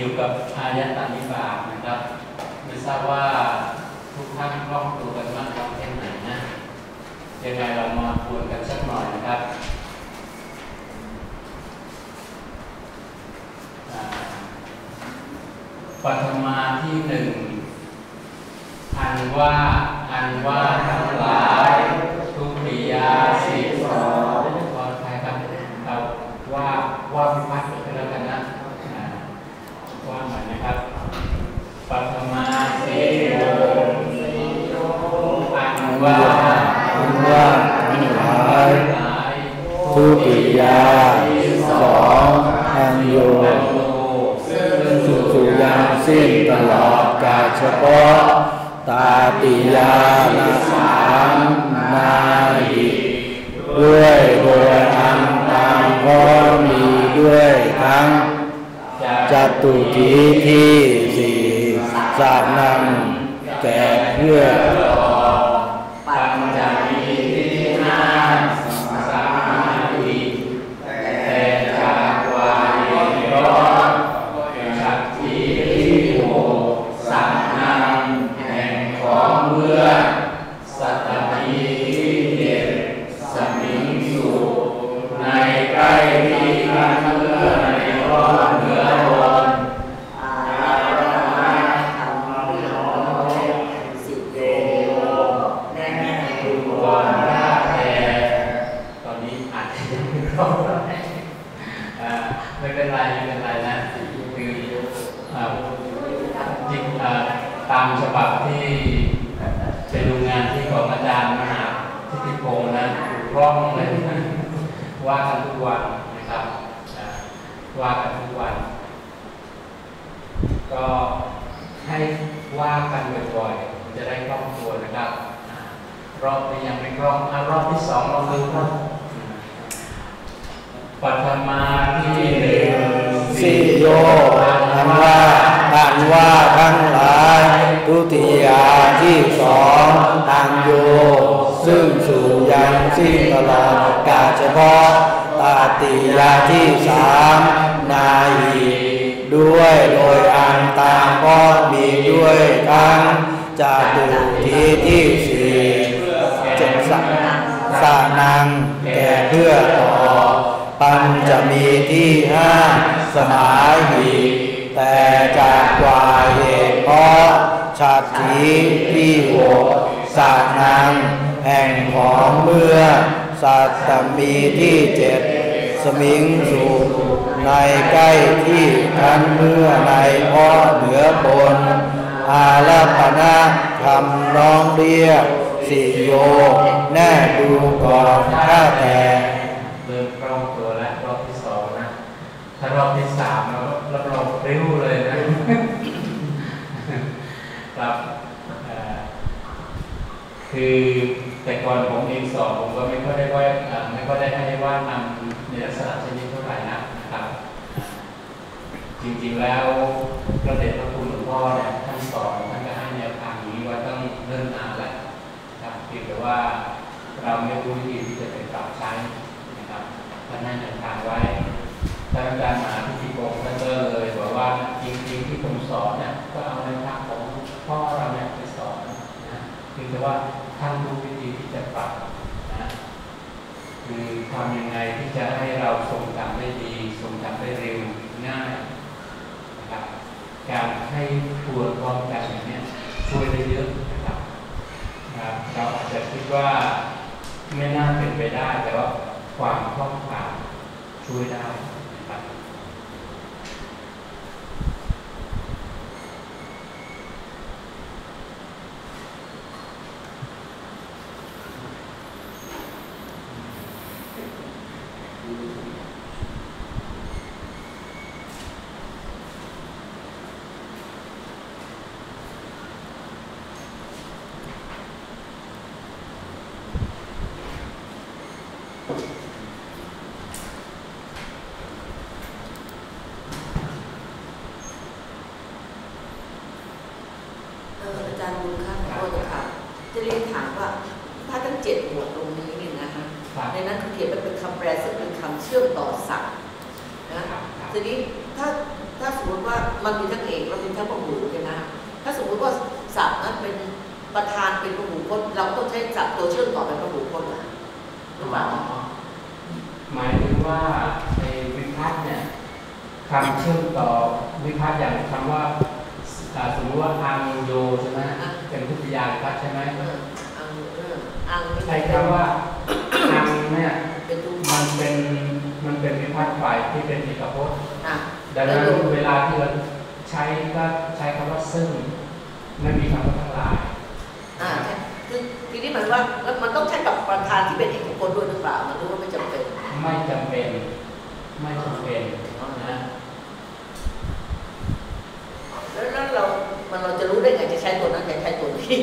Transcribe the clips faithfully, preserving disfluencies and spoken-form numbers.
อยู่กับอายตนะนิบาตนะครับไม่ทราบว่าทุกท่านคล่องตัวกันมากน้อยแค่ไหนนะยังไงเรามาทวนกันสักหน่อยนะครับปฐมาที่หนึ่งอันว่าอันว่าทั้งหลายทุติยาสิบสองก็ใครครับเราว่าว่าพิพัฒน์กันแล้วกันนะว่าหน่อยนะครับปฐมาสิบอันว่าอันว่าทั้งหลายทุติยาสิบสองอันโยสุสุยังสิ้นตลอดกาลเฉพาะตาติยานาสามนาหิด้วยโดยอันตามพร้อมมีด้วยทั้งจัตุกีที่สี่สานังแก่เพื่อปัญจมีที่ห้าสามาหิแต่จากวายร้อนจัตติที่หกสานังแห่งของเมื่อสัตตีที่เจ็ดสมิงสุในใกล้ที่กันเมื่อในรอบเหนือบนอาราธรรมวิโรสิเตโยแน่ทุกคนหน้าแท้ตอนนี้อาจจะยังไม่ครบไม่เป็นไรไม่เป็นไรนะคือจริงตามฉบับที่ไปดูงานที่ของอาจารย์มหาทิติพงษ์นะถูกต้องเลยว่ากันทุกวันนะครับว่ากันทุกวันก็ให้ว่ากันบ่อยๆจะได้คล่องตัวนะครับรอบนี้ยังไม่คล่องรอบที่สองเราดูครับปัทมาที่หนึ่งสิโยอันว่าอันว่าทั้งหลายทุติยาที่สองอันโยซึ่งสู่ยังสิ้นตลอดกาลเฉพาะตาติยาที่สามนาหิด้วยโดยอันตามก็มีด้วยทั้งจาตุทีที่สี่เจ็ดสาสานังแก่เพื่อต่อปัญจะมีที่ห้าสมาหิแต่จากกว่าเหตุเพราะชาติที่หกสานังแห่งของเมื่อสัตตมีที่เจ็ดสมิงสุในใกล้ที่ทันเมื่อในพ่อเหนือบนอาราปนาคำร้องเรียกสิโยแน่ดูก่อนข้าแต่เริ่มคล่องตัวแล้วรอบที่สองนะถ้ารอบที่สามเรารับรองริ้วเลยนะครับคือแต่ก่อนผมเองสอบผมก็ไม่ค่อยได้ว่าไม่ค่อยได้ให้ว่านำในลักษณะชนิดเท่าไหร่นะครับจริงๆแล้วพระเดชพระคุณหลวงพ่อเนี่ยท่านสอนท่านก็ให้แนวทางนี้ว่าต้องเริ่มนานแหละครับเพียงแต่ว่าเราไม่รู้วิธีที่จะไปปรับใช้นะครับท่านให้แนวทางไว้ท่านอาจารย์มหาพิธีกรท่านก็เลยบอกว่าจริงๆที่ผมสอนเนี่ยก็เอาแนวทางของพ่อเราเนี่ยไปสอนนะเพียงแต่ว่าท่านรู้วิธีที่จะปรับนะคือทำยังไงที่จะให้เราทรงจำได้ดีทรงจำได้เร็วง่ายนะครับการให้ทวนความจำอย่างนี้ช่วยได้เยอะนะครับเราอาจจะคิดว่าไม่น่าเป็นไปได้แต่ว่าความคล่องปากช่วยได้นะครับจะเรียนถามว่าถ้าทั้งเจ็ดหมวดตรงนี้เนี่ยนะคะในนั้นเขาเขียนว่าเป็นคำแปลซึ่งเป็นคำเชื่อมต่อศัพท์นะทีนี้ถ้าถ้าสมมติว่ามันมีทั้งเอกแล้วมีทั้งพหูใช่ไหมถ้าสมมติว่าศัพท์นั้นเป็นประธานเป็นพหูพจน์เราต้องใช้ศัพท์ตัวเชื่อมต่อเป็นพหูพจน์นะหรือเปล่าหมายถึงว่าในวิภัตติเนี่ยคำเชื่อมต่อวิภัตติอย่างคำว่าสมมติว่าอังโยใช่ไหมเป็นทุติยาวิภัตติใช่ไหมอังอังใช้คำว่าอังเนี่ยมันเป็นมันเป็นวิภัตติฝ่ายที่เป็นเอกพจน์ดังนั้นเวลาที่เราใช้ก็ใช้คำว่าซึ่งไม่มีคำว่าทั้งหลายอ่าคือทีนี้หมายว่ามันต้องใช้กับประธานที่เป็นเอกพจน์ด้วยหรือเปล่ามันรู้ว่าไม่จำเป็นไม่จำเป็นไม่จำเป็นนะแล้วเรามันเราจะรู้ได้ไงจะใช้ตัวนั้นจะใช้ตัวนี้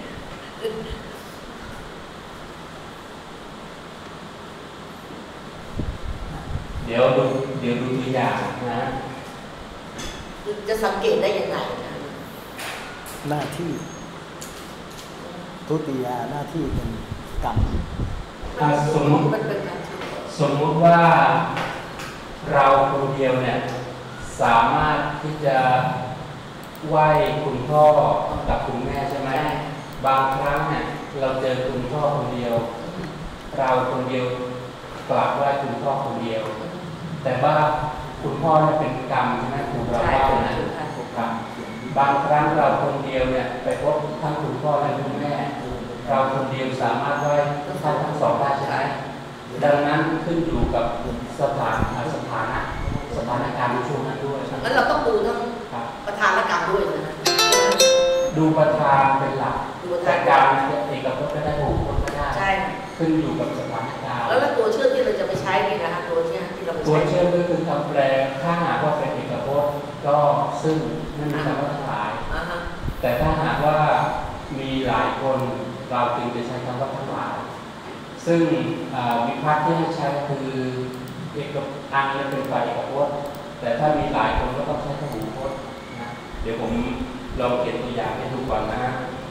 เดี๋ยวดูเดี๋ยวดูตัวอย่างนะจะสังเกตได้ยังไงนะหน้าที่ทุติยาหน้าที่เป็นกรรมสมมติสมมติว่าเราคนเดียวเนี่ยสามารถที่จะไหว้คุณพ่อกับคุณแม่ใช่ไหมบางครั้งเนี่ยเราเจอคุณพ่อคนเดียวเราคนเดียวกราบไหว้คุณพ่อคนเดียวแต่ว่าคุณพ่อเนี่ยเป็นกรรมใช่ไหมถูกเราไหว้นะถูกกรรมบางครั้งเราคนเดียวเนี่ยไปพบทั้งคุณพ่อและคุณแม่เราคนเดียวสามารถไหว้ท่านทั้งสองได้ใช่ไหมดังนั้นขึ้นอยู่กับสถานสถานะสถานการณ์ในช่วงนั้นด้วยงั้นเราต้องดูทั้งประธานและกรรมด้วยนะดูประธานเป็นหลักแต่การเอกพจน์ก็ได้หูพจน์ก็ได้ใช่ขึ้นอยู่กับสถานการณ์แล้วตัวเชื่อมที่เราจะไปใช้นี่นะคะตัวเชื่อมที่เราตัวเชื่อมก็คือคำแปลถ้าหากว่าเป็นเอกพจน์ก็ซึ่งไม่มีคำว่าทั้งหลายแต่ถ้าหากว่ามีหลายคนเราจึงจะใช้คำว่าทั้งหลายซึ่งวิภัตติที่ให้ใช้คือเอกอังจะเป็นฝ่ายเอกพจน์แต่ถ้ามีหลายคนก็ต้องใช้พหูพจน์นะเดี๋ยวผมลองเขียนตัวอย่างให้ดูก่อนนะ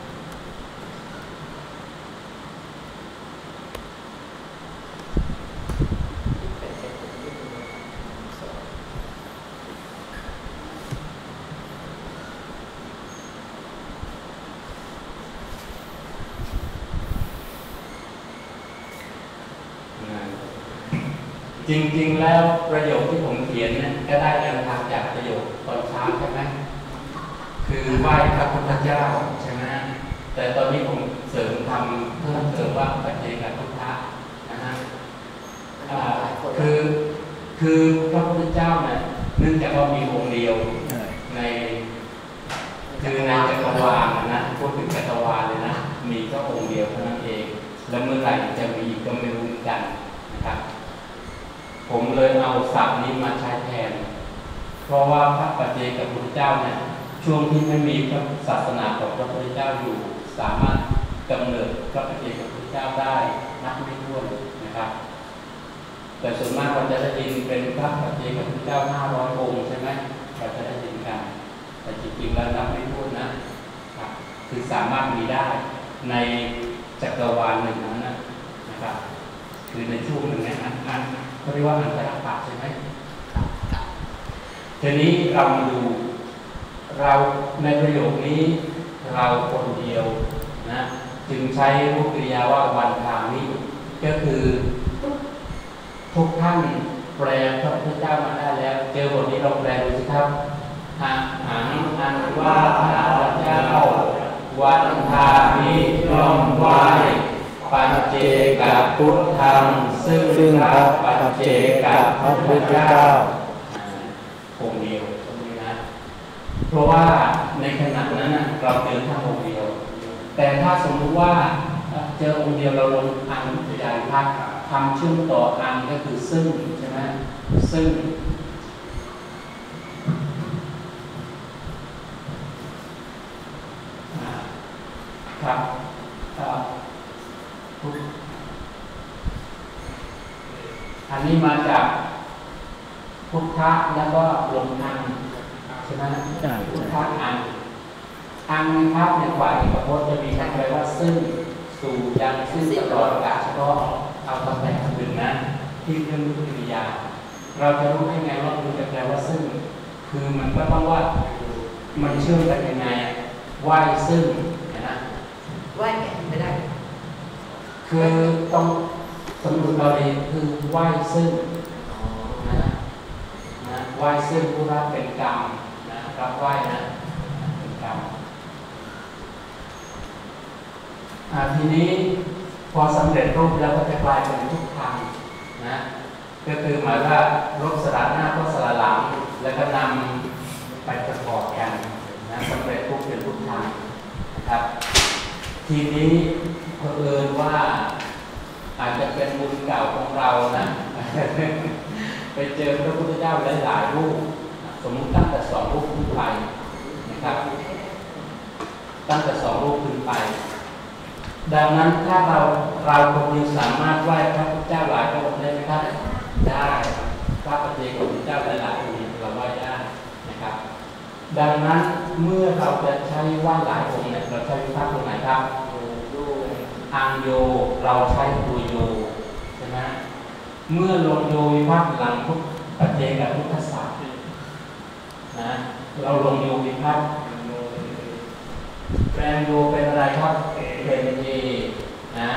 จริงๆแล้วประโยคที่ผมเขียนเนี่ยก็ได้แนวทางจากประโยคตอนเช้าใช่ไหมคือไหว้พระพุทธเจ้าใช่ไหมแต่ตอนนี้ผมเสริมทำเพิ่มเติมว่าปัจเจกพุทธะนะฮะคือคือพระพุทธเจ้าเนี่ยเนื่องจากว่ามีองค์เดียวในคือในจักรวาลนะพูดถึงจักรวาลเลยนะมีก็องค์เดียวเท่านั้นเองแล้วเมื่อไหร่จะมีก็ไม่รู้กันนะครับผมเลยเอาศัพท์นี้มาใช้แทนเพราะว่าพระปัจเจกพุทธเจ้าเนี่ยช่วงที่ไม่มีพระศาสนาของพระพุทธเจ้าอยู่สามารถกำเนิดพระปัจเจกพุทธเจ้าได้นับไม่ถ้วนนะครับแต่ส่วนมากเราจะได้ยินเป็นพระปัจเจกพุทธเจ้าห้าร้อยองค์ใช่ไหมเราจะได้ยินกันแต่จริงๆแล้วนับไม่ถ้วนนะครับคือสามารถมีได้ในจักรวาลหนึ่งนั้นนะครับคือในช่วงหนึ่งเนี่ยอันอันเขาเรียกว่าอันตรปัจใช่ไหมทีนี้เรามาดูเราในประโยคนี้เราคนเดียวนะจึงใช้รูปกริยาว่าวันทางนี้ก็คือทุกท่านแปลพระพุทธเจ้ามาได้แล้วเจอบทนี้เราแปลดูสิครับหังหังอันว่าพระเจ้าวันทางนี้ย่อมไหวปัจเจกพุทธังซึ่งพระปัจเจกพระพุทธเจ้าองค์เดียวตรงนี้นะเพราะว่าในขณะนั้นเราเจอท่านองค์เดียวแต่ถ้าสมมุติว่าเจอองค์เดียวเราลงอังพยานพักทำเชื่อมต่ออังก็คือซึ่งใช่ไหมซึ่งครับอันนี้มาจากพุทธะแล้วก็ลงอังใช่ไหมพุทธะอังอังครับในฝ่ายเอกพจน์จะมีคำแปลว่าซึ่งสู่ยังซึ่งตลอดกาลเฉพาะเอาคำแปลคำอื่นนะที่เรื่องกริยาเราจะรู้ได้ไงว่ามันจะแปลว่าซึ่งคือมันก็ต้องว่ามันเชื่อมกันยังไงไหว้ซึ่งนะไหว้แก่ไม่ได้คือต้องสมมุติเราเองคือไหว้ซึ่งนะนะไหว้ซึ่งผู้รับเป็นกรรมนะรับไหว้นะเป็นกรรมทีนี้พอสำเร็จรูปแล้วก็จะกลายเป็นทุกทางนะก็คือหมายว่ารูปสระหน้าก็สระหลังแล้วก็นำไปประกอบกันนะสำเร็จรูปเป็นทุกทางนะครับทีนี้เผอิญว่าอาจจะเป็นบุญเก่าของเรานะไปเจอพระพุทธเจ้าหลายๆรูปสมมติตั้งแต่สองรูปขึ้นไปนะครับตั้งแต่สองรูปขึ้นไปดังนั้นถ้าเราเราคนนี้สามารถไหว้พระพุทธเจ้าหลายพระองค์ได้ไหมครับได้พระปฏิเจกพระพุทธเจ้าหลายๆองค์เราไหว้ได้นะครับดังนั้นเมื่อเราจะใช้ไหว้หลายองค์เนี่ยเราใช้วิพัฒน์ตรงไหนครับอังโยเราใช้ตัวโยใช่ไหมเมื่อลงโยวิพัฒน์หลังพุทธปฏิเจกพุทธศาสตร์นะเราลงโยวิพัฒน์แปลงโยเป็นอะไรครับเป็นเอนะ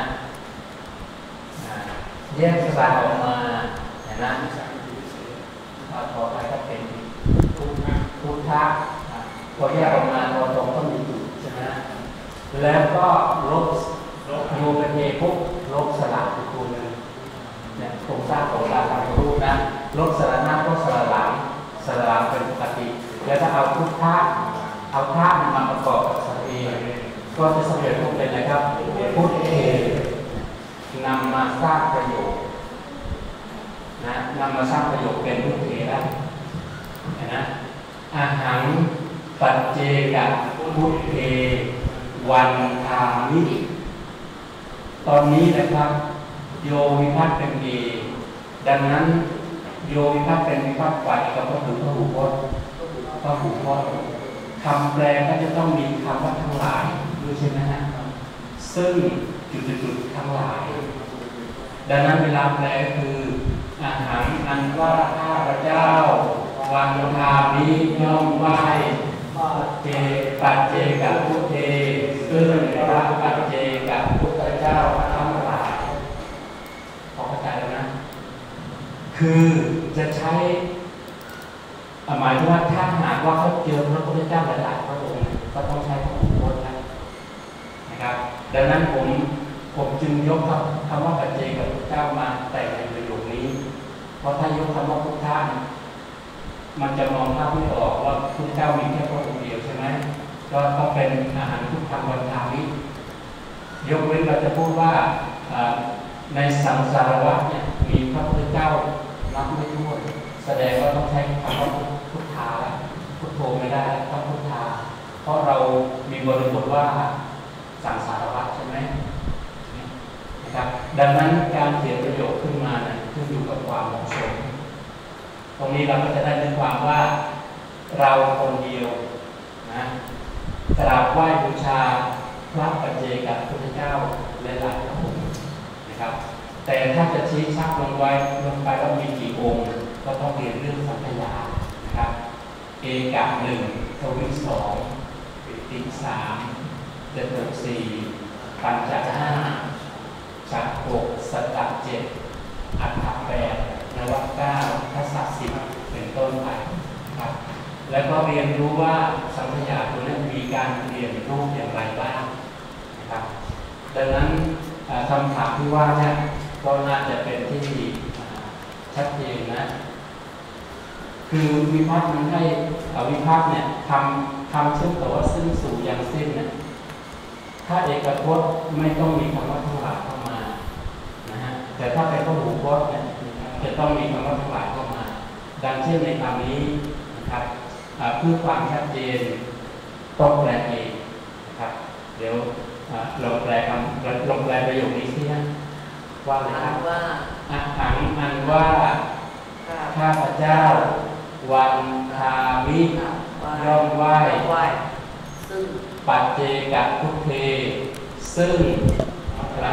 แยกสระออกมาเห็นไหมพอไปก็เป็นพุทธะพอแยกออกมาเราตรงต้องมีจุดใช่ไหมแล้วก็ลบโยเป็นเอปุ๊บลบสระคือคุณเนี่ยโครงสร้างของการทำรูปนะลบสระหน้าก็สระหลังสระหลังเป็นปกติแล้วถ้าเอาพุทธะเอาธาตุมาประกอบกับสระเอก็จะสำเร็จรูปเป็นอะไรครับพุทธเอนำมาสร้างประโยชน์นะนำมาสร้างประโยชน์เป็นพุทธเอได้นะอาหารปัจเจกพุทธเอวันทามิตอนนี้นะครับโยวิพัฒน์เป็นเอดังนั้นโยวิพัฒน์เป็นวิพัฒน์ฝ่ายกับพระหูพระหูพจน์พระหูพจน์คำแปลก็จะต้องมีคำว่าทั้งหลายด้วยใช่ไหมฮะซึ่งจุดๆทั้งหลายดังนั้นเวลาแปลคืออาหารอันว่าข้าพเจ้าวันทามิย่อมไหว้เจปัจเจกพุทธเทซึ่งพระปัจเจกพุทธเจ้าทั้งหลายพอเข้าใจแล้วนะคือจะใช้หมายถึงว่าถ้าหากว่าเขาเจอพระพุทธเจ้าหลายๆพระองค์ก็ต้องใช้พระองค์พุทธนะครับดังนั้นผมผมจึงยกคำว่าปัจเจกพุทธเจ้ามาแต่ในประโยคนี้เพราะถ้ายกคำว่าพุทธะมันจะมองภาพไม่ออกว่าพุทธเจ้ามีแค่พระองค์เดียวใช่ไหมก็ต้องเป็นอาหารพุทธวันทามิยกเว้นเราจะพูดว่าในสังสารวัฏเนี่ยมีพระพุทธเจ้านับไม่ถ้วนแสดงว่าต้องใช้คำว่าพุทธาพุทโธไม่ได้ต้องพุทธาเพราะเรามีบริบทว่าสังสารวัฏใช่ไหมนะครับดังนั้นการเขียนประโยคขึ้นมาเนี่ยขึ้นอยู่กับความเหมาะสมตรงนี้เราก็จะได้เป็นความว่าเราคนเดียวนะกราบไหว้บูชาพระปัจเจกพุทธเจ้าและหลายพระองค์นะครับแต่ถ้าจะชี้ชักลงไว้ลงไปว่ามีกี่องค์ก็ต้องเรียนเรื่องสังขยานะครับเอกะหนึ่งทวิสองปิติสามเจตุสี่ปัญจห้าจักหกสัตตะเจ็ดอัฏฐแปดนวเก้าทัศนสิบเป็นต้นไปครับแล้วก็เรียนรู้ว่าสังขยาตัวนั้นมีการเรียนรูปอย่างไรบ้างนะครับดังนั้นคำถามที่ว่าเนี่ยก็น่าจะเป็นที่ชัดเจนนะคือวิพัฒน์มันให้วิพัฒน์เนี่ยทำทำเชื่อมต่อว่าซึ่งสู่ยังสิ้นเนี่ยถ้าเอกพจน์ไม่ต้องมีคำว่าทั้งหลายเข้ามานะฮะแต่ถ้าเป็นพหูพจน์เนี่ยจะต้องมีคำว่าทั้งหลายเข้ามาดังเช่นในคำนี้นะครับเพื่อความชัดเจนต้องแปลเองนะครับเดี๋ยวเราแปลคำเราแปลประโยคนี้สิฮะว่าอะไรครับว่าอาหารอันว่าข้าพเจ้าวันทามิย่อมไหว้ซึ่งปัจเจกพุทธเทซึ่งอะไร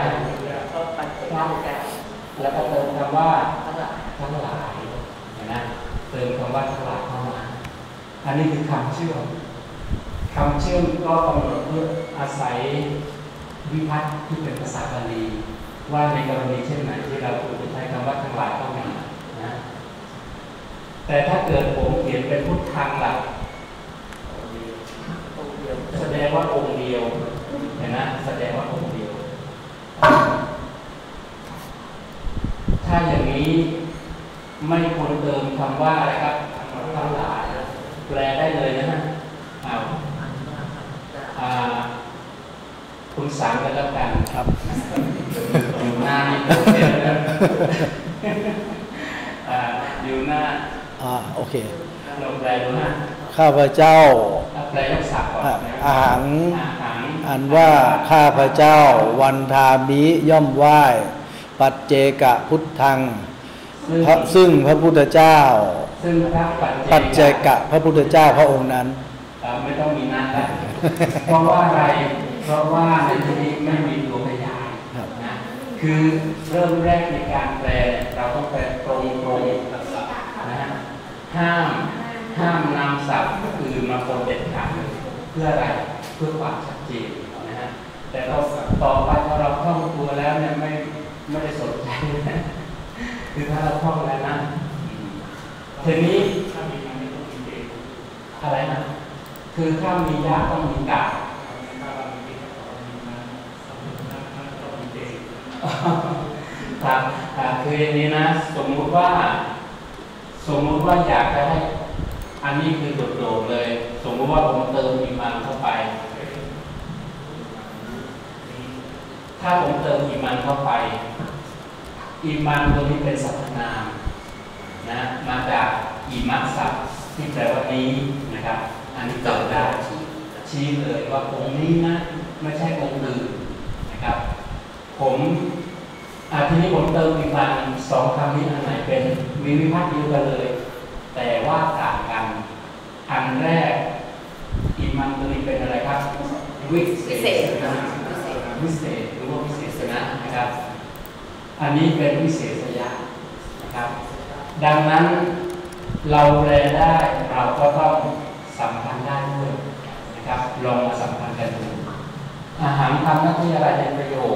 แล้วก็เติมคำว่าทั้งหลายนะเติมคำว่าทั้งหลายเข้ามาอันนี้คือคำเชื่อมคำเชื่อมก็กำหนดเพื่ออาศัยวิภัตติที่เป็นภาษาบาลีว่าในกรณีเช่นไหนที่เราควรจะใช้คำว่าทั้งหลายเข้ามานะแต่ถ้าเกิดผมเขียนเป็นพุทธังหลักแสดงว่าองค์เดียวเห็นนะแสดงว่าองค์เดียวถ้าอย่างนี้ไม่ควรเติมคำว่าอะไรครับทั้งหลายแปลได้เลยนะฮะเอาคุณสามกันแล้วกันครับอยู่หน้านี่โอเคนะอยู่หน้าอ่าโอเคลงแปลดูนะข้าพเจ้าแปลยกศัพท์ก่อนอาหารอันว่าข้าพเจ้าวันทามิย่อมไหว้ปัจเจกพุทธังซึ่งพระพุทธเจ้าปัจเจกพระพุทธเจ้าพระองค์นั้นไม่ต้องมีนัดนะเพราะว่าอะไรเพราะว่าในที่นี้ไม่มีตัวพยานนะคือเริ่มแรกในการแปลเราต้องแปลตรงตรงนะฮะห้ามห้ามนำศัพท์อื่นมาปนเด็ดขาดเพื่ออะไรเพื่อความชัดเจนนะฮะแต่เราต่อไปพอเราคล่องตัวแล้วเนี่ยไม่ไม่ได้สนใจนะคือถ้าเราคล่องแล้วนะทีนี้อะไรนะคือถ้ามียะต้องมีกาครับคืออย่างนี้นะสมมุติว่าสมมุติว่าอยากจะให้อันนี้คือโดดๆเลยสมมุติว่าผมเติมอีมันเข้าไปถ้าผมเติมอีมันเข้าไปอีมันตัวนี้เป็นสรรพนามนะมาจากอีมัสสัพที่แปลว่านี้นะครับอันนี้เติมได้ชี้เลยว่าองค์นี้นะไม่ใช่องค์อื่นนะครับผมทีนี้ผมเติมอีมันสองคำนี้อันไหนเป็นมีวิภัตติเดียวกันเลยแต่ว่าต่างกันอันแรกอีมันตัวนี้เป็นอะไรครับวิเศษนะวิเศษหรือว่าวิเศษนะนะครับอันนี้เป็นวิเศษยะนะครับดังนั้นเราแปลได้เราก็ต้องสัมพันธ์ได้ด้วยนะครับลองมาสัมพันธ์กันดูอาหารทำหน้าที่อะไรในประโยค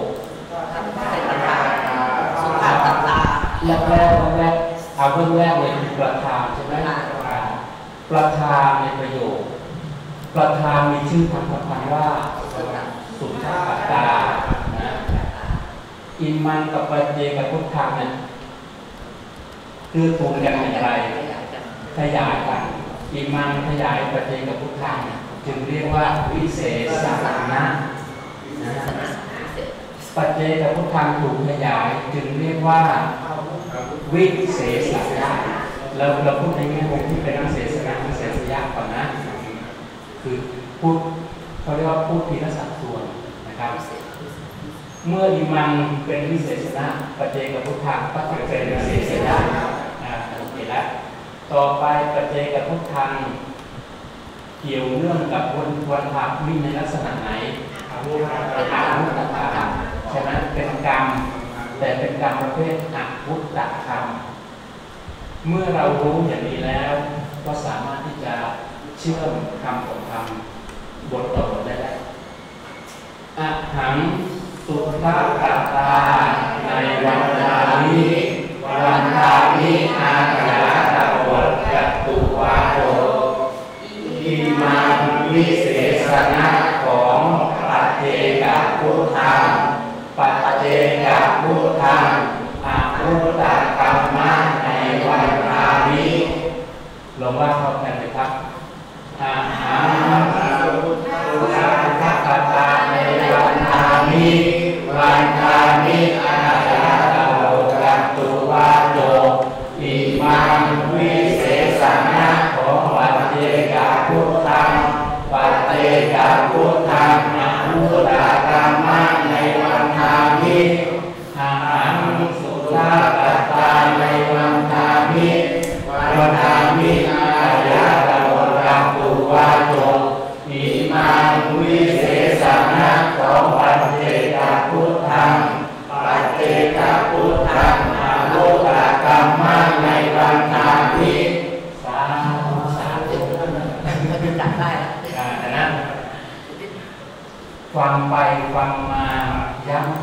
สุภาพตัดตาแรกแรกแรกเอาเรื่องแรกเลยคือประธานใช่ไหมประธานในประโยคประธานมีชื่อคำสำคัญว่าสุภาพตัดตานะอิมันกับปัจเจกพุทธังเนี่ยคือตูนกันอย่างไรขยายกันอิมันขยายปัจเจกพุทธังจึงเรียกว่าวิเศษสารณะนะปัจเจกพุทธังถูกขยายจึงเรียกว่าวิเศษสารณะเราเราพูดในแง่มุมที่เป็นวิเศษสารณะวิเศษยะก่อนนะคือพูดเขาเรียกว่าพูดทีละสัดส่วนนะครับเมื่ออิมันเป็นวิเศษณะปัจเจกพุทธังก็จะเป็นวิเศษณะอ่าโอเคแล้วต่อไปปัจเจกพุทธังเกี่ยวเนื่องกับวันวันภาวิในลักษณะไหนอาวุธต่างๆฉะนั้นเป็นกรรมแต่เป็นกรรมประเภทอาวุธตัดคำเมื่อเรารู้อย่างนี้แล้วก็สามารถที่จะเชื่อมคำต่อคำบทต่อบทได้แล้วอาหังสุภาพตัตตาในวันทามิวันทามิอาคาตะวัตจัตุวาโตอิมังวิเศษณะของปัจเจกพุทธังปัจเจกพุทธังอาพุทธกรรมะในวันทามิลงว่าพร้อมกันเลยครับอาหังสุภาพตัตตาในวันทามิวันทามิอาคาตะวัตจัตุวาโตอิมัง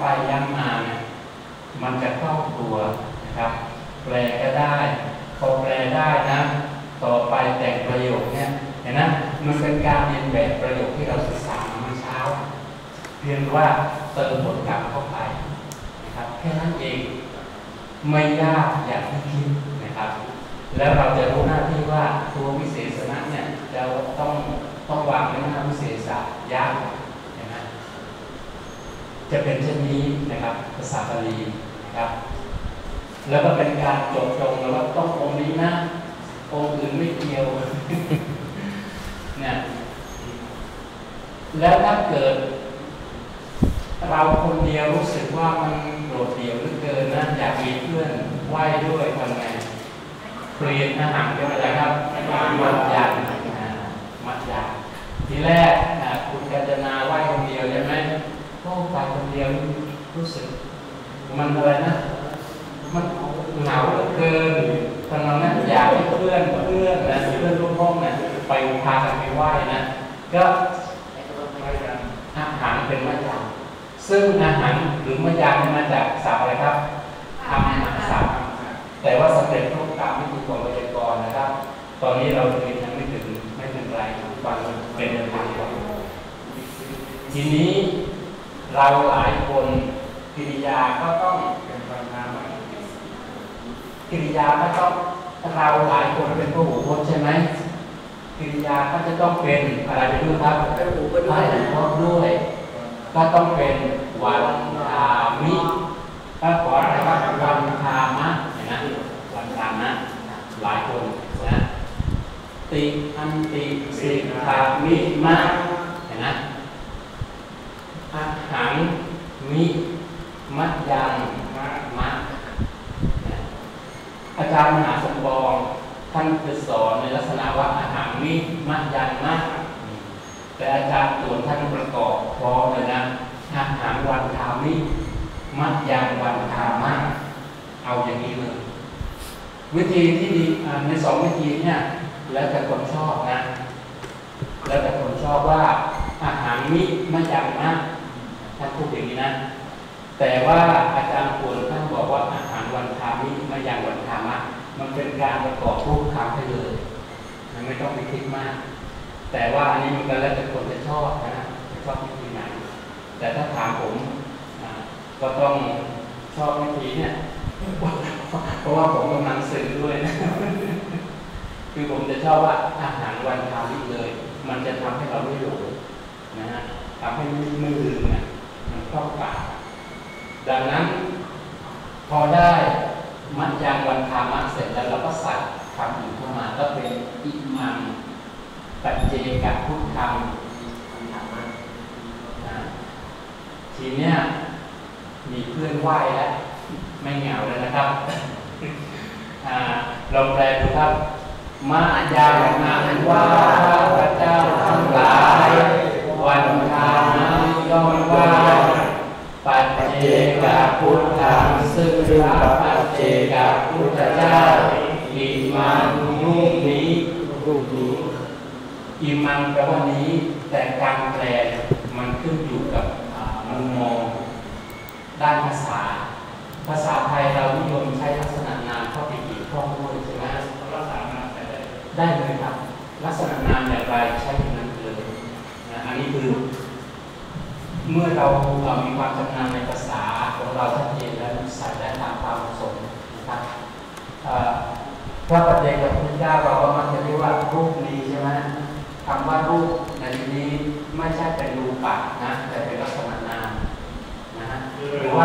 ย้ำมาเนี่ยมันจะคล่องตัวนะครับแปลก็ได้พอแปลได้นะต่อไปแต่งประโยคเนี่ยเห็นไหมมันเป็นการเรียนแบบประโยคที่เราศึกษาเมื่อเช้าเพียงว่าเติมบทกลับเข้าไปนะครับแค่นั้นเองไม่ยากอย่างที่คิดนะครับแล้วเราจะรู้หน้าที่ว่าตัววิเศษณะเนี่ยเราต้องต้องวางในหน้าวิเศษยากเห็นไหมจะเป็นเช่นนี้นะครับภาษาบาลีนะครับแล้วก็เป็นการจดจงแล้วว่าต้ององค์นี้นะองค์อื่นไม่เกี่ยวเนี่ยแล้วถ้าเกิดเราคนเดียวรู้สึกว่ามันโดดเดี่ยวเหลือเกินนะอยากมีเพื่อนไหว้ด้วยทำไงเปลี่ยนอาหารเป็นอะไรครับมัดยามัดยาทีแรกคุณกัญจนาไหว้คนเดียวใช่ไหมก็ไปคนเดียวรู้สึกมันอะไรนะมันเหงาเหลือเกินตอนนั้นอยากให้เพื่อนเพื่อนนะเพื่อนร่วมห้องนะไปพากันไปไหว้นะก็อาหารเป็นมัดยาซึ่งอาหารหรือมัดยามาจากศัพท์อะไรครับทำอาหารศัพท์แต่ว่าสำเร็จรูปตามวิธีของไวยากรณ์นะครับตอนนี้เราเรียนยังไม่ถึงไม่ถึงไรฟังเป็นเรื่องก่อนทีนี้เราหลายคนกิริยาก็ต้องเป็นปัญหากิริยาก็ต้องเราหลายคนเป็นพหูพจน์ใช่ไหมกิริยาก็จะต้องเป็นอะไรไปด้วยครับเป็นพหูพจน์ด้วยก็ต้องเป็นวันทามิก็ขออะไรครับวันทามะเห็นไหมวันทามะหลายคนนะติอันติสิกขามิมะเห็นไหมอาหารมิมัดยังมะมะอาจารย์มหาสมปองท่านจะสอนในลักษณะว่าอาหารมิมัดยังมะแต่อาจารย์ส่วนท่านประกอบพร้อมเลยนะอาหารวันทามิมัดยังวันทามะเอาอย่างนี้เลยวิธีที่ดีในสองวิธีเนี่ยแล้วแต่คนชอบนะแล้วแต่คนชอบว่าอาหารมิมัดยังมะท่านพูดอย่างนี้นะแต่ว่าอาจารย์ควรท่านบอกว่าอาหารวันทามิมัดยังวันทามะมันเป็นการประกอบรูปคำให้เลยมันไม่ต้องไปคิดมากแต่ว่าอันนี้มันก็แล้วแต่คนจะชอบนะชอบวิธีไหนแต่ถ้าถามผมก็ต้องชอบวิธีเนี่ยเพราะว่าผมกำลังสื่อด้วยนะคือผมจะชอบว่าอาหารวันทามิเลยมันจะทำให้เราไม่หลงนะฮะทำให้ไม่ลืมเนี่ยมันคล่องปากดังนั้นพอได้มัดยางวันทามะเสร็จแล้วเราก็ใส่คำอื่นเข้ามาก็เป็นอิมังปัจเจกพุทธังนะทีเนี้ยมีเพื่อนไหว้แล้วไม่เหงาเลยนะครับลองแปลดูครับมัดยางนันว่าพระเจ้าทั้งหลายวันทามะย่อมไหว้ปัจเจกพุทธังซึ่งพระปัจเจกพุทธเจ้าอิมังรูปนี้รูปนี้อิมังแปลว่านี้แต่การแปลมันขึ้นอยู่กับมุมมองด้านภาษาภาษาไทยเรานิยมใช้ลักษณะนามเข้าไปเกี่ยวข้องด้วยใช่ไหมลักษณะนามได้เลยครับลักษณะนามอย่างไรใช้อย่างนั้นเลยนะอันนี้คือเมื่อเราเรามีความชำนาญในภาษาของเราชัดเจนและใส่และตามความเหมาะสมนะครับพระปัจเจกพุทธเจ้าเราก็มักจะเรียกว่ารูปนี้ใช่ไหมคำว่ารูปในที่นี้ไม่ใช่เป็นรูปะนะแต่เป็นลักษณะนามนะฮะหรือว่า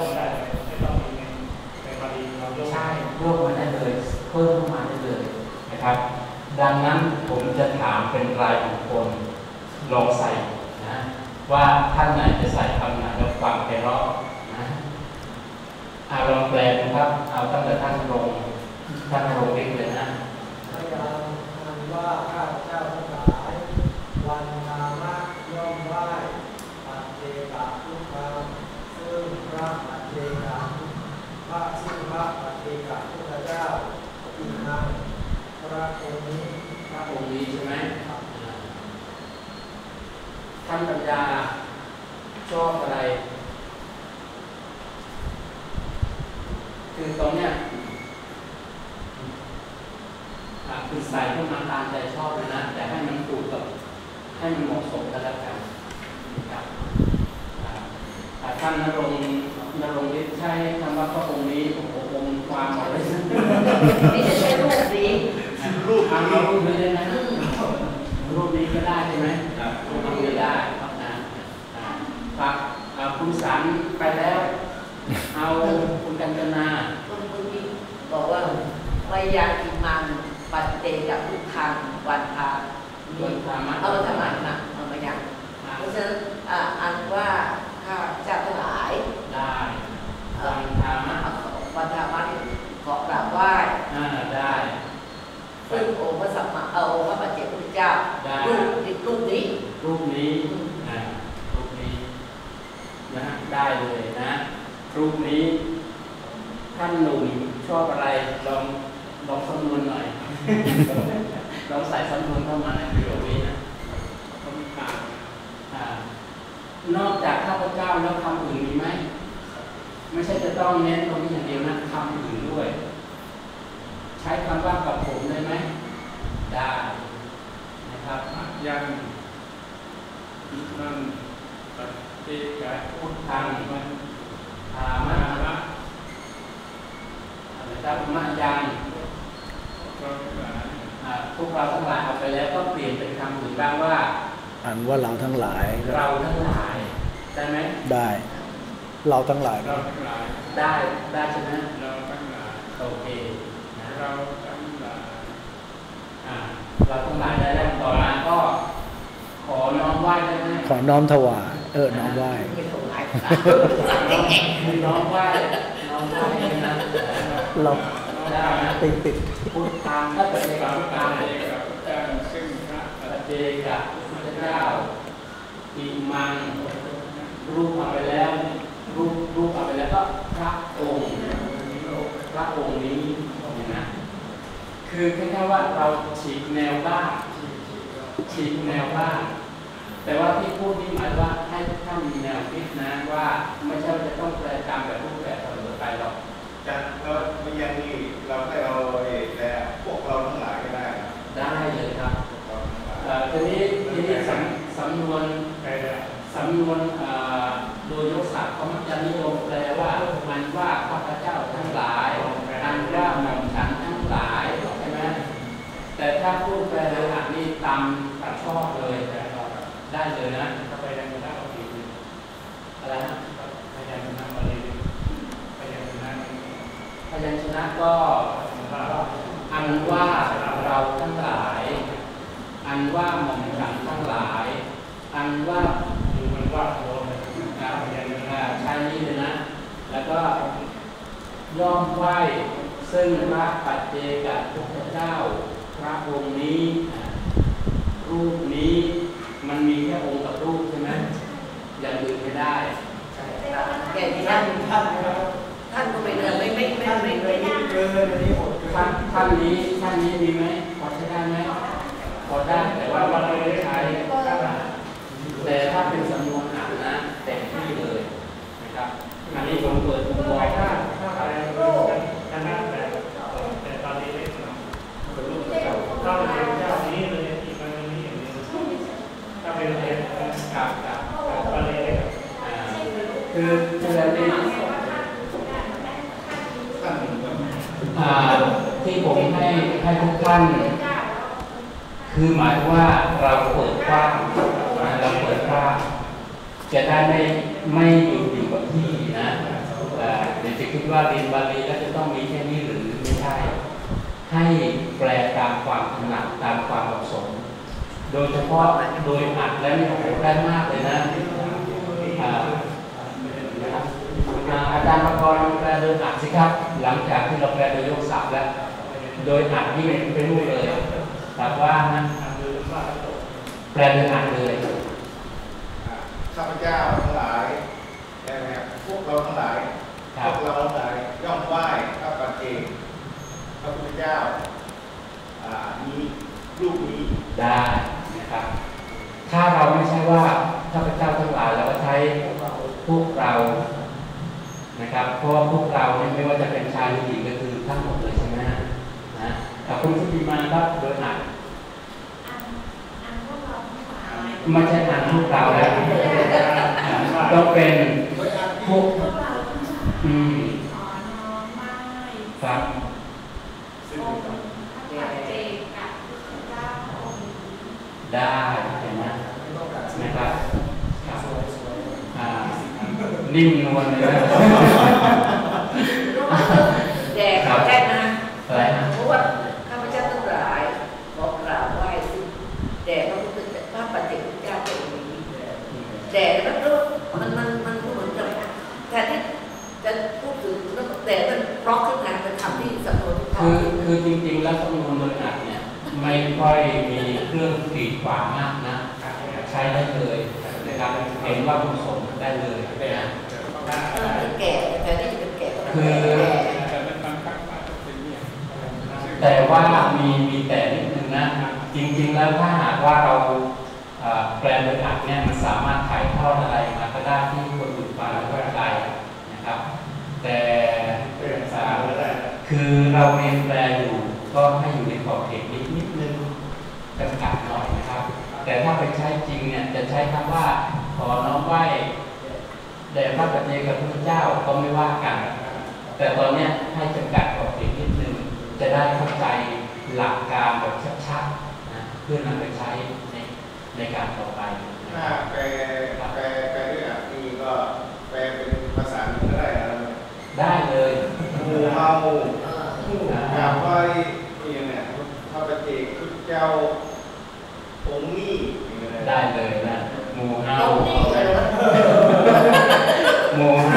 ใช่รวบมาได้เลยเพิ่มขึ้นมาได้เลยนะครับดังนั้นผมจะถามเป็นรายบุคคลลองใส่นะว่าท่านไหนจะใส่คำไหนแล้วฟังไปรอบนะเอาลองแปลดูครับเอาตั้งแต่ท่านลงท่านลงเองเลยนะพยานอันว่าข้าพเจ้าทั้งหลายวันทามะย่อมไหว้ปัจเจกพุทธังซึ่งพระปัจเจกพระซึ่งพระปัจเจกพุทธเจ้าอิมังพระองค์นี้พระองค์นี้ใช่ไหมท่านปัญญาชอบอะไรคือตรงเนี้ยคือใส่ขึ้นมาตามใจชอบเลยนะแต่ให้มันถูกกับให้มันเหมาะสมกันแล้วกันนะครับท่านนรงค์นรงค์ฤทธิ์ใช้คำว่าพระองค์นี้โอ้โหองค์ความอะไรนี่จะใช้รูปนี้รูปเอารูปนี้ได้ไหมรูปนี้ก็ได้ใช่ไหมรูปนี้ได้ครับนะฝากคุณสันไปแล้วเอาคุณกัญจนาคุณคุณพี่บอกว่าวิยาอิมังปัจเจกับทุกทางวันทามีเอาธรรมะนะเอามาอย่างเพราะฉะนั้นอันว่าข้าเจ้าทั้งหลายได้วันธรรมะวันธรรมะที่ขอกราบไหว้ได้ซึ่งองค์พระสัมมาเอาองค์พระปัจเจกพุทธเจ้ารูปรูปนี้รูปนี้รูปนี้นะได้เลยนะรูปนี้ท่านหนุ่มชอบอะไรลองลองสำนวนหน่อยลองใส่สำนวนเข้ามาในประโยคนี้นะต้องการนอกจากข้าพเจ้าแล้วคำอื่นมีไหมไม่ใช่จะต้องเน้นตรงนี้อย่างเดียวนะคำอื่นด้วยใช้คำว่ากับผมได้ไหมได้นะครับยังนั่นปัจเจกพุทธังมันธามะนะครับมายังพวกเราทั้งหลายเอาไปแล้วก็เปลี่ยนเป็นคำอื่นบ้างว่าอันว่าเราทั้งหลายเราทั้งหลายได้ไหมได้เราทั้งหลายเราทั้งหลายได้ได้ใช่ไหมเราทั้งหลายโอเคเราทั้งหลายเราทั้งหลายได้แล้วต่อมาก็ขอน้อมไหว้ได้ไหมขอน้อมถวายเออน้อมไหว้น้อมไหว้น้อมไหว้นะเราติดติดพุทธังก็เป็นการพุทธังซึ่งพระปัจเจกพุทธเจ้าอิมังรูปเอาไปแล้วรูปรูปเอาไปแล้วก็พระองค์พระองค์นี้นะคือแค่ว่าเราฉีกแนวบ้างฉีกแนวบ้างแต่ว่าที่พูดนี่หมายว่าให้ท่านมีแนวคิดนะว่าไม่ใช่จะต้องแปลตามแบบรูปแบบเสมอไปหรอกจะเราไม่ยังนี่เราได้เอาแต่พวกเราทั้งหลายก็ได้ได้เลยครับทีนี้ทีนี้สำนวนสำนวนโดยยกศัพท์เขามักจะนิยมแปลว่ามันว่าข้าพเจ้าทั้งหลายอันว่าหม่อมฉันทั้งหลายใช่ไหมแต่ถ้าพูดแปลอันนี้ตามตัดชอบเลยได้เลยนะไปยังชนะเอาอีกอะไรนะไปยังชนะมาเลยไปยังชนะพยัญชนะก็อันว่าเราทั้งหลายอันว่าหม่อมฉันทั้งหลายอันว่าดูมันว่าโอ้ใช้นี่เลยนะแล้วก็ย่อมไหว้ซึ่งพระปัจเจกพุทธเจ้าพระองค์นี้รูปนี้มันมีแค่องค์กับรูปใช่ไหมอย่างอื่นไม่ได้ใช่ครับอย่างที่ท่านท่านท่านก็ไม่เดินไม่ไม่ไม่ไม่ไม่เกินนี้หมดท่านท่านนี้ท่านนี้มีไหมพอใช้ได้ไหมพอได้แต่ว่าเราไม่ได้ใช้แต่ถ้าเป็นสำนวนอ่านนะเต็มที่เลยนะครับอันนี้ผมเปิดมุมมองถ้าถ้าอะไรชนะแต่แต่ตอนนี้ไม่เนาะเป็นรูปเก่าถ้าเป็นเจ้านี้เลยอีกมันนี้อย่างนี้ถ้าเป็นเองกับกับตอนนี้คือคืออันนี้ที่ผมให้ให้ทุกท่านคือหมายว่าเราเปิดกว้างเราเปิดกว้างจะได้ไม่ไม่อยู่อยู่กับที่นะเดี๋ยวจะคิดว่าเรียนบาลีแล้วจะต้องมีแค่นี้หรือไม่ใช่ให้แปลตามความถนัดตามความเหมาะสมโดยเฉพาะโดยอัดแล้วนี่โอ้โหได้มากเลยนะอาจารย์ประกรณ์แปลโดยอัดสิครับหลังจากที่เราแปลโดยยกศัพท์แล้วโดยอัดที่เป็นรูปเลยแต่ว่านะแปลโดยอัดเลยข้าพเจ้าทั้งหลายนะครับพวกเราทั้งหลายพวกเราทั้งหลายย่อมไหว้พระปัจเจกพระพุทธเจ้านี้รูปนี้ได้นะครับถ้าเราไม่ใช่ว่าข้าพเจ้าทั้งหลายเราก็ใช้พวกเรานะนะครับเพราะว่าพวกเราเนี่ยไม่ว่าจะเป็นชายหรือหญิงก็คือทั้งหมดเลยใช่ไหมนะแต่คุณสุติมาครับโดยอัดไม่ใช่อันพวกเราแล้วต้องเป็นพวกอืมครับได้เห็นไหมนะครับนิ่มนวลเลยนะแด่ขอแท้นะอะไรนะเพราะว่าข้าพเจ้าทั้งหลายบอกกราบไหว้แด่พระพุทธเจ้าพระปัจเจกพุทธเจ้าองค์นี้แด่แล้วก็มันมันมันเหมือนกับแต่ที่จะพูดถึงแต่มันเพราะขึ้นมาเป็นคำที่สำนวนคือคือจริงๆแล้วสำนวนโดยอัดเนี่ยไม่ค่อยมีเครื่องกีดขวางมากนะใช้ได้เลยนะครับเห็นว่าคุณสมได้เลยนะแก่แต่ที่จะเป็นแก่คือแต่ว่ามีมีแต่นิดนึงนะจริงๆแล้วถ้าหากว่าเราแปลโดยอัดเนี่ยมันสามารถถ่ายทอดอะไรมาก็ได้ที่คนอื่นฟังแล้วเข้าใจนะครับแต่คือเราเรียนแปลอยู่ก็ให้อยู่ในขอบเขตนิดนิดนึงจำกัดหน่อยนะครับแต่ถ้าไปใช้จริงเนี่ยจะใช้คำว่าขอน้อมไหว้แด่พระปัจเจกพุทธเจ้าก็ไม่ว่ากันแต่ตอนนี้ให้จำกัดขอบเขตนิดนึงจะได้เข้าใจหลักการแบบชัดๆนะเพื่อนำไปใช้ในในการต่อไปถ้าแปลแปลแปลด้วยอ่ะนี่ก็แปลเป็นภาษาอังกฤษได้แล้วได้เลยหมู่เฮาถามว่านี่เนี่ยพระปัจเจกพุทธเจ้าองค์นี้ได้เลยนะหมู่เฮาหมู่เฮา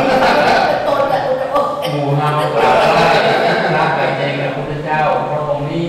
หมู่เฮากราบไหว้พระปัจเจกพุทธเจ้าพระองค์นี้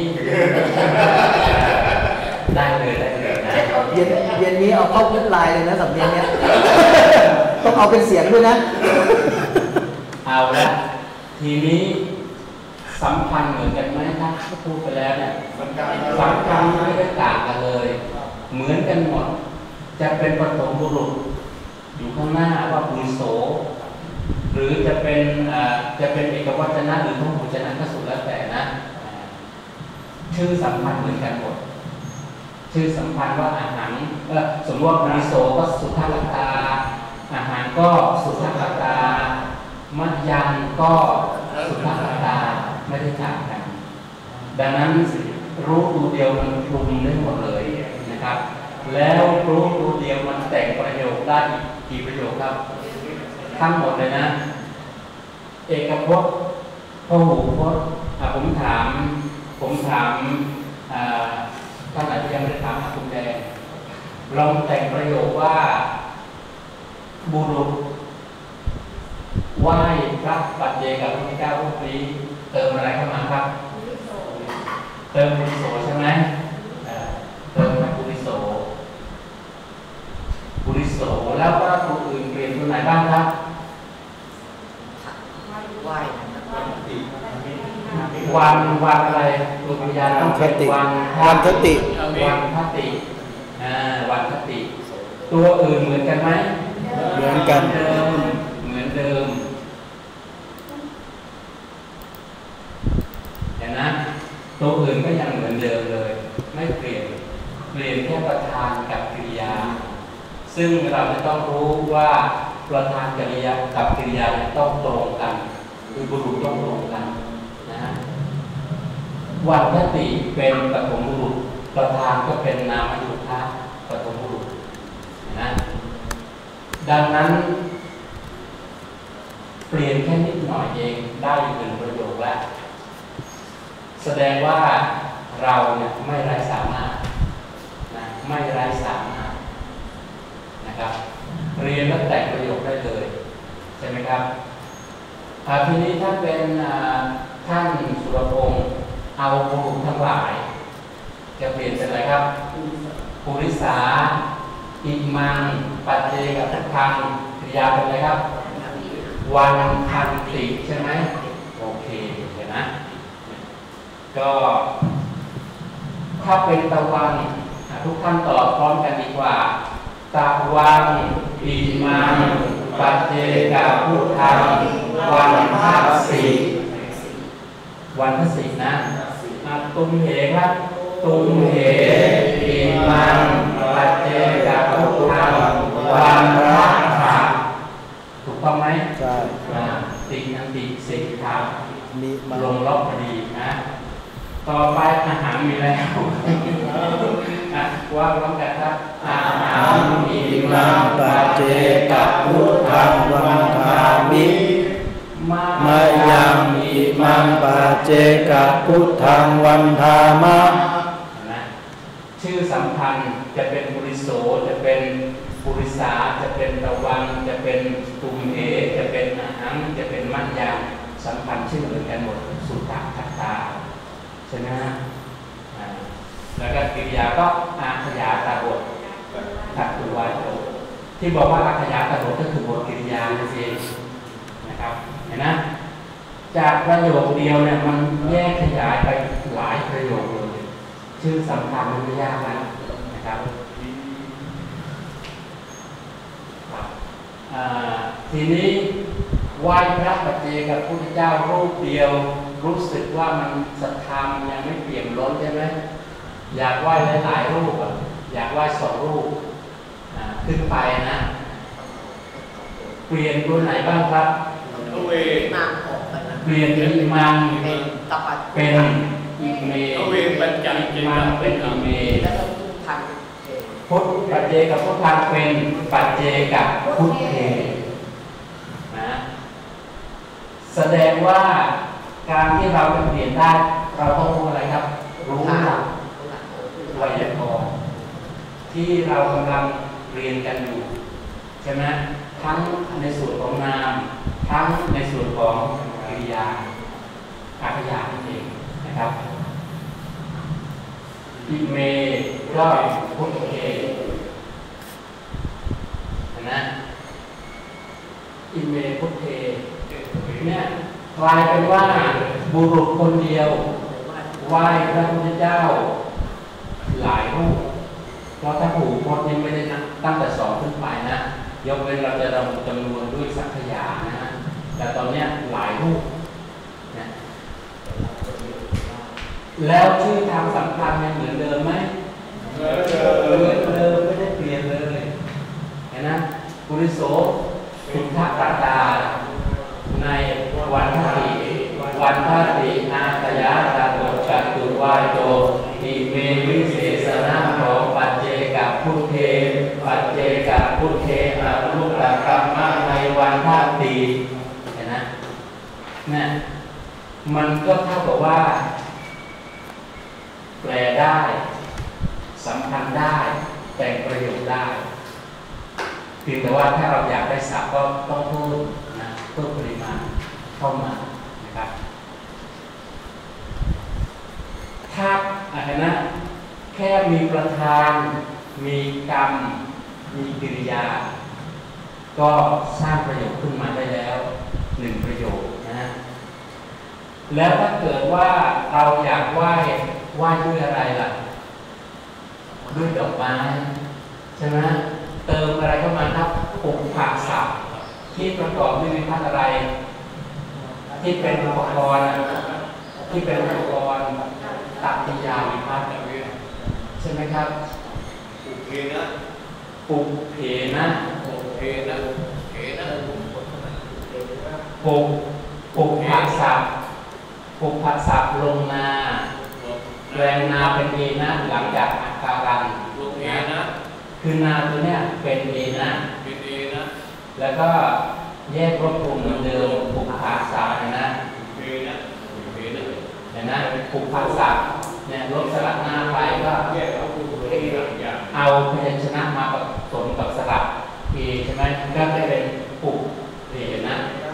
ได้เลยได้เลยนะเย็นเย็นนี้เอาเข้าพุทธลายเลยนะสำเนียงเนี้ยต้องเอาเป็นเสียงด้วยนะเอาละทีนี้สัมพันธ์เหมือนกันไหมถ้าพูดไปแล้วเนี่ยสัมพันธ์ไม่ได้ต่างกันเลยเหมือนกันหมดจะเป็นปฐมบุรุษอยู่ข้างหน้าว่าปุริโสหรือจะเป็นจะเป็นเอกวัจนะหรือพหุวจนะก็สุดแล้วแต่นะชื่อสัมพันธ์เหมือนกันหมดชื่อสัมพันธ์ว่าอาหารเออสมมติว่าปุริโสก็สุทธาตาอาหารก็สุทธาตามัจยันก็สุทธาตาไม่ได้ต่างกันดังนั้นรู้ตัวเดียวมันคลุมได้หมดเลยนะครับแล้วรู้ตัวเดียวมันแต่งประโยคได้กี่ประโยคครับทั้งหมดเลยนะเอกพจน์พหูพจน์ผมถามผมถามท่านอาจจะยังไม่ได้ถามคุณแดงลองแต่งประโยคว่าบุรุษไหว้พระปัจเจกพุทธเจ้ารูปนี้เติมอะไรเข้ามาครับเติมปุริโสใช่ไหมเติมปุริโสปุริโสแล้วก็ตัวอื่นเปลี่ยนตัวไหนบ้างครับไหว้วันวันอะไรตัววิญญาณต้องคติวันวันคติวันคติอ่าวันคติตัวอื่นเหมือนกันไหมเหมือนกันเดิมเหมือนเดิมเห็นนะตัวอื่นก็ยังเหมือนเดิมเลยไม่เปลี่ยนเปลี่ยนแค่ประธานกับกริยาซึ่งเราจะต้องรู้ว่าประธานกริยากับกริยาต้องตรงกันคือบุรุษต้องตรงกันนะวันคติเป็นปฐมบุรุษประธานก็เป็นนามยุทธะปฐมบุรุษนะดังนั้นเปลี่ยนแค่นิดหน่อยเองได้หนึ่งประโยคแล้วแสดงว่าเราเนี่ยไม่ไร้สามารถนะไม่ไร้สามารถนะครับเรียนแล้วแต่งประโยคได้เลยใช่ไหมครับทีนี้ถ้าเป็นท่านสุรพงศ์เอาบุรุษทั้งหลายจะเปลี่ยนเป็นอะไรครับปุริสาอิมังปัจเจกพุทธังกริยาเป็นอะไรครับวันทันติใช่ไหมโอเคเห็นนะก็ถ้าเป็นตะวันทุกท่านตอบพร้อมกันดีกว่าตะวันอิมังปัจเจกพุทธังวันที่สิบนะตุมเหครับตุมเหอิมังปัจเจกพุทธังวันรักขาถูกต้องไหมใช่ติอันติสิกขามีลงล็อกพอดีนะต่อไปอาหารมีแล้วว่าร้องกันครับอาหารอิมังปัจเจกพุทธังวันทามิมายังอิมังปัจเจกพุทธังวันทามะนะชื่อสัมพันธ์จะเป็นบุริโสจะเป็นบุริสาจะเป็นตะวังจะเป็นตุมเหจะเป็นอาหังจะเป็นมัญญาสัมพันธ์ชื่อเหมือนกันหมดสุตตะขัตตาใช่ไหมฮะแล้วก็กิริยาก็อาขยาตาบทตัดตัววายโตที่บอกว่าอาขยาตาบทก็คือบทกิริยานั่นเองนะครับเห็นไหมจากประโยคเดียวเนี่ยมันแยกขยายไปหลายประโยคเลยชื่อสำคัญมันไม่ยากนะนะครับทีนี้ไหว้พระปัจเจกพุทธเจ้ารูปเดียวรู้สึกว่ามันศรัทธามันยังไม่เปี่ยมล้นใช่ไหมอยากไหว้หลายๆรูปอยากไหว้สองรูปขึ้นไปนะเปลี่ยนตัวไหนบ้างครับเปลี่ยนเป็นอิมังเป็นตัปเป็นอิเมอิมังเป็นอิเมแล้วก็พุทธังพุทธปัจเจกพุทธังเป็นปัจเจกพุทเทนะแสดงว่าการที่เราจะเปลี่ยนได้เราต้องรู้อะไรครับรู้หลักไวยากรณ์ที่เรากำลังเรียนกันอยู่ใช่ไหมทั้งในส่วนของนามทั้งในส่วนของกิริยาอาขยานั่นเองนะครับอิเมก็พุทเทนะอิเมพุทเทเนี่ยกลายเป็นว่าบุรุษคนเดียวไหว้พระพุทธเจ้าหลายรูปเพราะถ้าผูกพจน์นี่ไม่ได้นะตั้งแต่สองขึ้นไปนะยกเว้นเราจะระบุจำนวนด้วยสักขยานะฮะแต่ตอนนี้หลายรูปนะแล้วชื่อทางสำคัญยังเหมือนเดิมไหมเหมือนเดิมไม่ได้เปลี่ยนเลยเห็นนะปุริโสพุทธตาตาในวันทติวันทตินาคยาตาโตจัตุวายโตอิเมวิเศษณะของปัจเจกพุทเทปัจเจกพุทเทอรูปกรรมะในวันทติเห็นนะเนี่ยมันก็เท่ากับว่าแปลได้สำคัญได้แต่งประโยชน์ได้เพียงแต่ว่าถ้าเราอยากได้ศัพท์ก็ต้องเพิ่มนะเพิ่มปริมาณเข้ามานะครับถ้าอะไรนะแค่มีประธานมีกรรมมีกิริยาก็สร้างประโยชน์ขึ้นมาได้แล้วหนึ่งประโยชน์นะแล้วถ้าเกิดว่าเราอยากไหว้ไหว้ด้วยอะไรล่ะด้วยดอกไม้ใช่ไหมเติมอะไรเข้ามาครับปุกผักสับที่ประกอบด้วยวิพัฒน์อะไรที่เป็นอุปกรณ์ที่เป็นอุปกรณ์ตัดติยาวิพัฒน์ใช่ไหมครับปุกเพนะปุกเพนะปุกเพนะเพนะปุกปุกผักสับปุกผักสับลงนาแปลงนาเป็นเอนะหลังจากอาการันลงเอนะคือนาตัวเนี้ยเป็นเอนะเป็นเอนะแล้วก็แยกรบกลุ่มเหมือนเดิมปุกผักสับนะเอนะเอนะเห็นนะปุกผักสับเนี่ยลบสลับหน้าไปก็เอาพยัญชนะมาผสมกับสลับเอใช่ไหมก็จะเป็นปุกเอนะ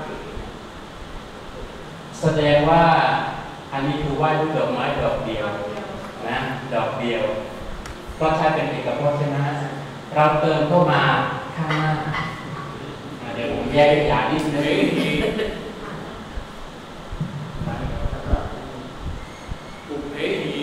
แสดงว่าอันนี้คือไหว้ด้วยดอกไม้ดอกเดียวนะดอกเดียวก็ใช้เป็นเอกพจน์ใช่ไหมเราเติมเข้ามาข้างหน้าเดี๋ยวผมแยกอย่างนิดนึงปุกเพหี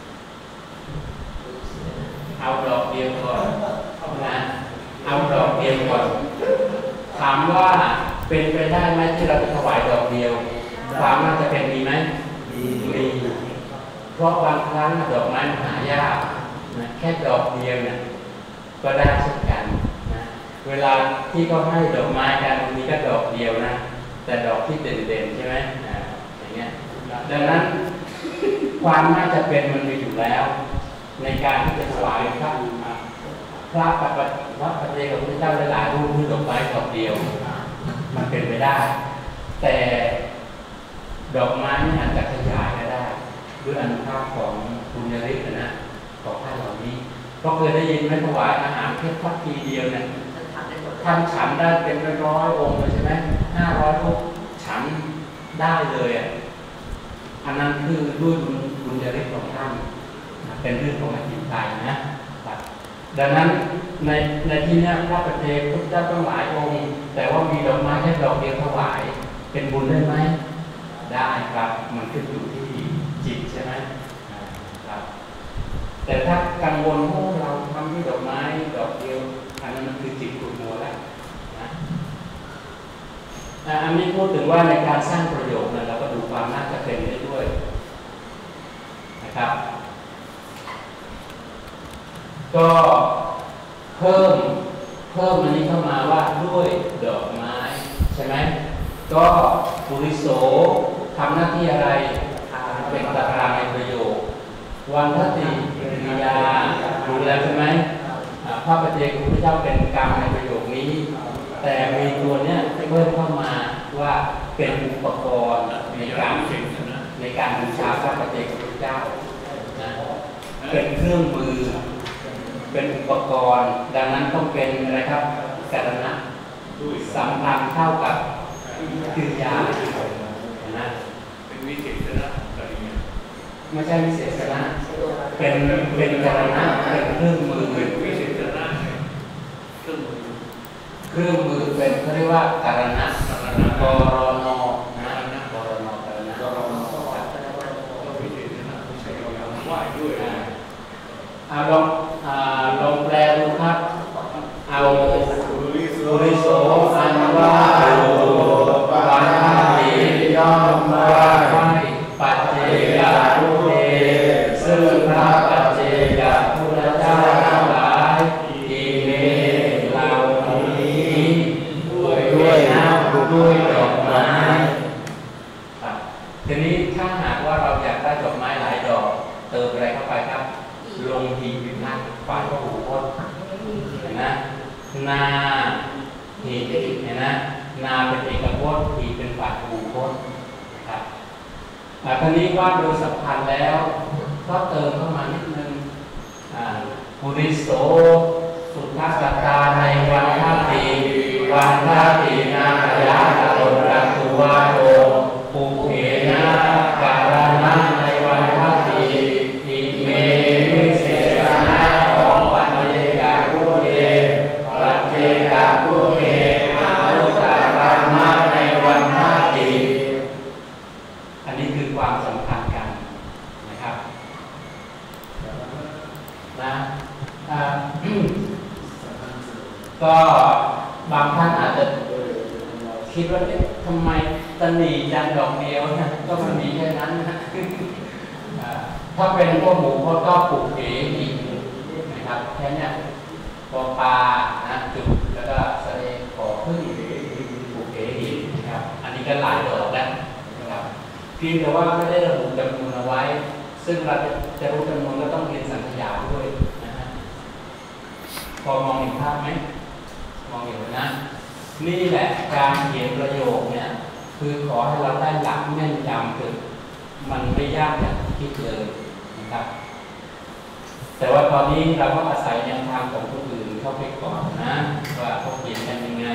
เอาดอกเดียวก่อนนะเอาดอกเดียวก่อนถามว่าเป็นไปได้ไหมที่เราจะถวายดอกเดียวความน่าจะเป็นมีไหมมีเพราะบางครั้งดอกไม้หายากนะแค่ดอกเดียวเนี่ยก็ได้เช่นกันนะเวลาที่เขาให้ดอกไม้กันมีก็ดอกเดียวนะแต่ดอกที่เด่นๆใช่ไหมอ่าอย่างเงี้ยดังนั้นความน่าจะเป็นมันมีอยู่แล้วในการที่จะถวายพระพระปัจจุบันพระปัจเจกของพระเจ้าหลายๆรูปด้วยดอกไม้ดอกเดียวมันเป็นไปได้แต่ดอกไม้นี่อาจจะขยายก็ได้ด้วยอนุภาพของบุญญาฤทธิ์นะของท่านเหล่านี้เพราะเคยได้ยินไหมถวายอาหารแค่พักทีเดียวเนี่ยท่านฉันได้เป็นร้อยองค์เลยใช่ไหมห้าร้อยรูปฉันได้เลยอ่ะอันนั้นคือด้วยบุญญาฤทธิ์ของท่านเป็นเรื่องของอธิปไตยนะดังนั้นในในที่นี้พระปัจเจกพุทธเจ้าต้องหลายองค์แต่ว่ามีดอกไม้แค่ดอกเดียวถวายเป็นบุญได้ไหมได้ครับมันขึ้นอยู่ที่จิตใช่ไหมครับแต่ถ้ากังวลว่าเราทำด้วยดอกไม้ดอกเดียวอันนั้นมันคือจิตขุ่นมัวแล้วนะอันนี้พูดถึงว่าในการสร้างประโยชน์เนี่ยเราก็ดูความน่าจะเป็นได้ด้วยนะครับก็เพิ่มเพิ่มอันนี้เข้ามาว่าด้วยดอกไม้ใช่ไหมก็ปุริโสทำหน้าที่อะไรเป็นตารางในประโยควันทติกิริยาดูแล้วใช่ไหมพระปัจเจกพุทธเจ้าเป็นกรรมในประโยคนี้แต่มีตัวเนี้ยเพิ่มเข้ามาว่าเป็นอุปกรณ์ในการในการบูชาพระปัจเจกพุทธเจ้านะเป็นเครื่องมือเป็นอุปกรณ์ดังนั้นต้องเป็นอะไรครับกัลนะสัมพันธ์เท่ากับกิริยานะเป็นวิเศษนะไม่ใช่วิเศษนะเป็นเป็นกัลนะเป็นเครื่องมือเป็นวิเศษนะเครื่องมือเครื่องมือเป็นเขาเรียกว่ากัลนะกรณนะกรณกัลนะกรณก็วิเศษนะใช้เราไหว้ด้วยเอาลองลองแปลดูครับเอาบุริโสอันว่าโลปัญญิย่อมว่าไม่ปัจเจกพุทเทซึ่งพระปัจเจกพุทธเจ้าทั้งหลายอิเมเหล่านี้ด้วยด้วยน้ำด้วยดอกไม้ทีนี้ถ้าหากว่าเราอยากได้ดอกไม้หลายดอกเติมอะไรเข้าไปครับลงหีบนะฝ่ายพระหูพจน์เห็นนะนาหีบเห็นนะนาเป็นเอกพจน์หีบเป็นฝ่ายพระหูพจน์นะครับคราวนี้ว่าโดยสัมพันธ์แล้วก็เติมเข้ามานิดนึงปุริโสสุทธัสตาในวันทัตติวันทัตตินาคยะตนรัตุวาโตปุเพนะการณะในวันทัตติอิเมวิเศษณะของปัจเจกพุทเทปัจเจกพุทเทอานุตตรมะในวันทัตติอันนี้คือความสำคัญกันนะครับนะก็บางท่านอาจจะคิดว่าเอ๊ะทำไมตนีจันดอกเดียวนะก็มันมีแค่นั้นนะถ้าเป็นพวกหมูเขาก็ปลูกเอ๋อีกนะครับแค่นี้ปอปลานะจุดแล้วก็สะเลขอพึ่งปลูกเอ๋อีกนะครับอันนี้ก็หลายดอกแล้วนะครับเพียงแต่ว่าไม่ได้ระบุจำนวนเอาไว้ซึ่งเราจะจะรู้จำนวนก็ต้องเรียนสัญญาด้วยนะฮะพอมองเห็นภาพไหมมองเห็นนะนี่แหละการเขียนประโยคเนี่ยคือขอให้เราได้หลักแม่นยำคือมันไม่ยากอย่างที่คิดเลยนะครับแต่ว่าตอนนี้เราก็อาศัยแนวทางของคนอื่นเข้าไปก่อนนะว่าเขาเขียนกันยังไง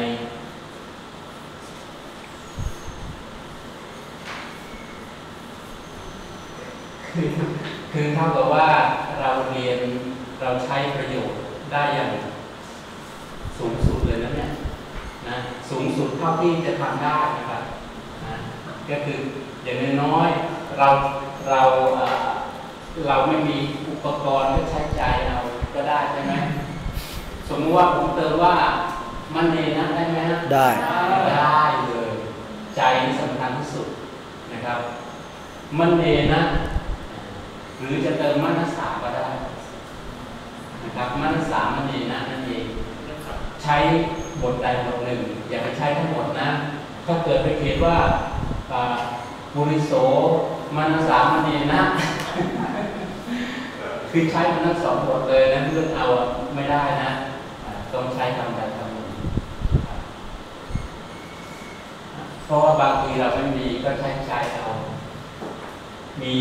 คือคือเท่ากับว่าเราเรียนเราใช้ประโยชน์ได้อย่างสูงสุดเลยนะเนี่ยนะสูงสุดเท่าที่จะทำได้นะครับนะก็คืออย่างน้อยๆเราเราเราไม่มีอุปกรณ์ก็ใช้ใจเราก็ได้ใช่ไหมสมมติว่าผมเติมว่ามันดีนะได้ไหมฮะได้ได้เลยใจนี่สำคัญที่สุดนะครับมันเนนะหรือจะเติมมนัสสาก็ได้นะครับมนัสสามันเนนะนั่นเองใช้บทใดบทหนึ่งอย่าไปใช้ทั้งหมดนะถ้าเกิดไปคิดว่าบุริโสมนัสสามันเนนะคือใช้มันทั้งสองบทเลยนะเลือกเอาไม่ได้นะต้องใช้คำใดคำหนึ่งเพราะว่าบางทีเราไม่มีก็ใช้ใช้เอามี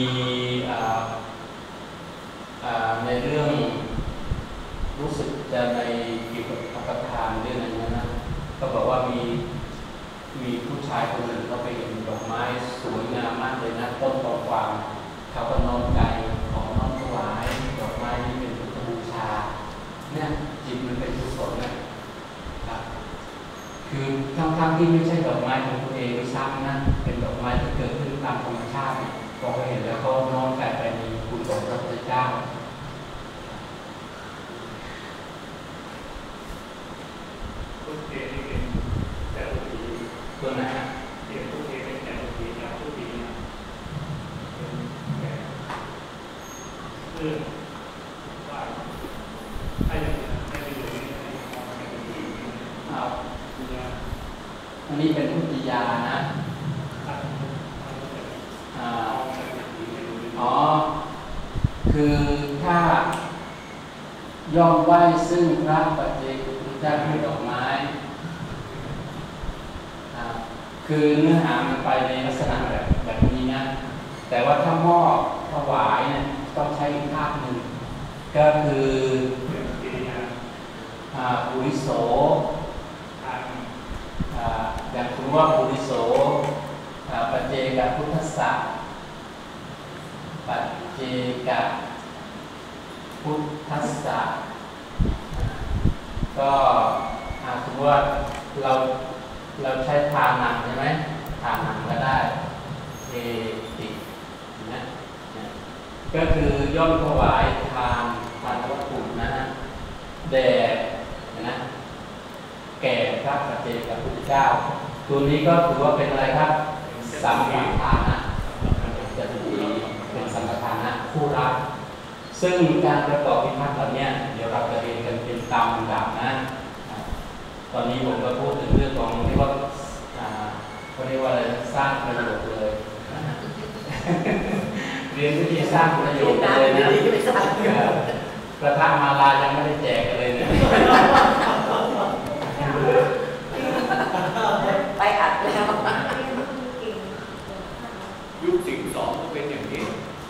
ในเรื่องรู้สึกจะในเกี่ยวกับอัปทานเรื่องอะไรนั้นนะก็บอกว่ามีมีผู้ชายคนหนึ่งเขาไปเห็นดอกไม้สวยงามมากเลยนะต้นทองกวางเขาก็น้อมใจของน้อมถวายดอกไม้นี้เป็นพุทธบูชาเนี่ยจิตมันเป็นกุศลนะครับคือทั้งๆที่ไม่ใช่ดอกไม้ของตัวเองไม่ซ้ำนะเป็นดอกไม้ที่เกิดขึ้นตามธรรมชาติพอเขาเห็นแล้วก็น้อมใจไปมีคุณของพระพุทธเจ้าทุกเทนี่เป็นแต่ทุกทีตัวไหนฮะเดี๋ยวทุกเทเป็นแต่ทุกทีแต่ทุกทีนะเป็นแต่เรื่องว่าให้ยังให้ไปดูนี่ให้มองให้ดูนี่ครับเนี่ยอันนี้เป็นพุทธิยานะอ๋อคือถ้าย่อมไหว้ซึ่งพระปัจเจกพุทธเจ้าด้วยดอกไม้คือเนื้อหามันไปในลักษณะแบบแบบนี้นะแต่ว่าถ้ามอบถวายเนี่ยต้องใช้อีกภาพหนึ่งก็คือบุริโสอย่างคุณว่าบุริโสปัจเจกพุทธัสสะปัจเจกพุทธัสสะก็สมมติว่าเราเราใช้ทานังใช่ไหมทานังก็ได้เอตินะก็คือย่อมถวายทานทานวัตถุนะฮะแด่นะแก่พระปัจเจกพุทธเจ้าตัวนี้ก็ถือว่าเป็นอะไรครับสัมปทานะจะถือเป็นสัมปทานะคู่รักซึ่งการประกอบพิพัฒน์เหล่านี้เดี๋ยวเราจะเรียนกันเป็นตามลำดับนะตอนนี้ผมก็พูดถึงเรื่องของที่ว่าเขาเรียกว่าอะไรสร้างประโยชน์เลยเรียนวิธีสร้างประโยชน์เลยนะกระทะมาลายังไม่ได้แจกเลยเนี่ยไปอัดแล้วยุคสิงสองก็เป็นอย่างนี้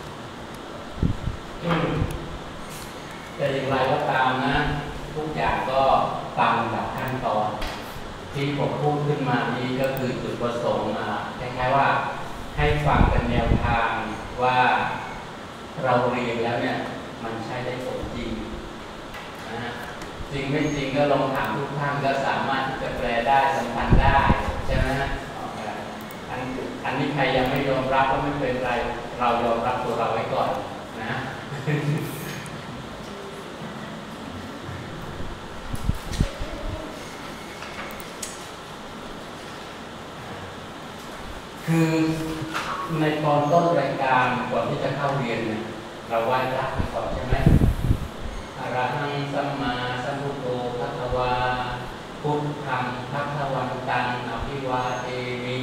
แต่อย่างไรก็ตามนะทุกอย่างก็ตามแบบขั้นตอนที่ผมพูดขึ้นมานี้ก็คือจุดประสงค์มาคล้ายๆว่าให้ฟังกันแนวทางว่าเราเรียนแล้วเนี่ยมันใช้ได้ผลจริงนะฮะจริงไม่จริงก็ลองถามทุกท่านก็สามารถที่จะแปลได้สัมพันธ์ได้ใช่ไหมฮะอันอันนี้ใครยังไม่ยอมรับก็ไม่เป็นไรเรายอมรับตัวเราไว้ก่อนนะคือในตอนต้นรายการก่อนที่จะเข้าเรียนเนี่ยเราไหว้พระก่อนใช่ไหมอะระหังสัมมาสัมพุทโธภัทวาพุทธังภัทวันตังอภิวาเทมิ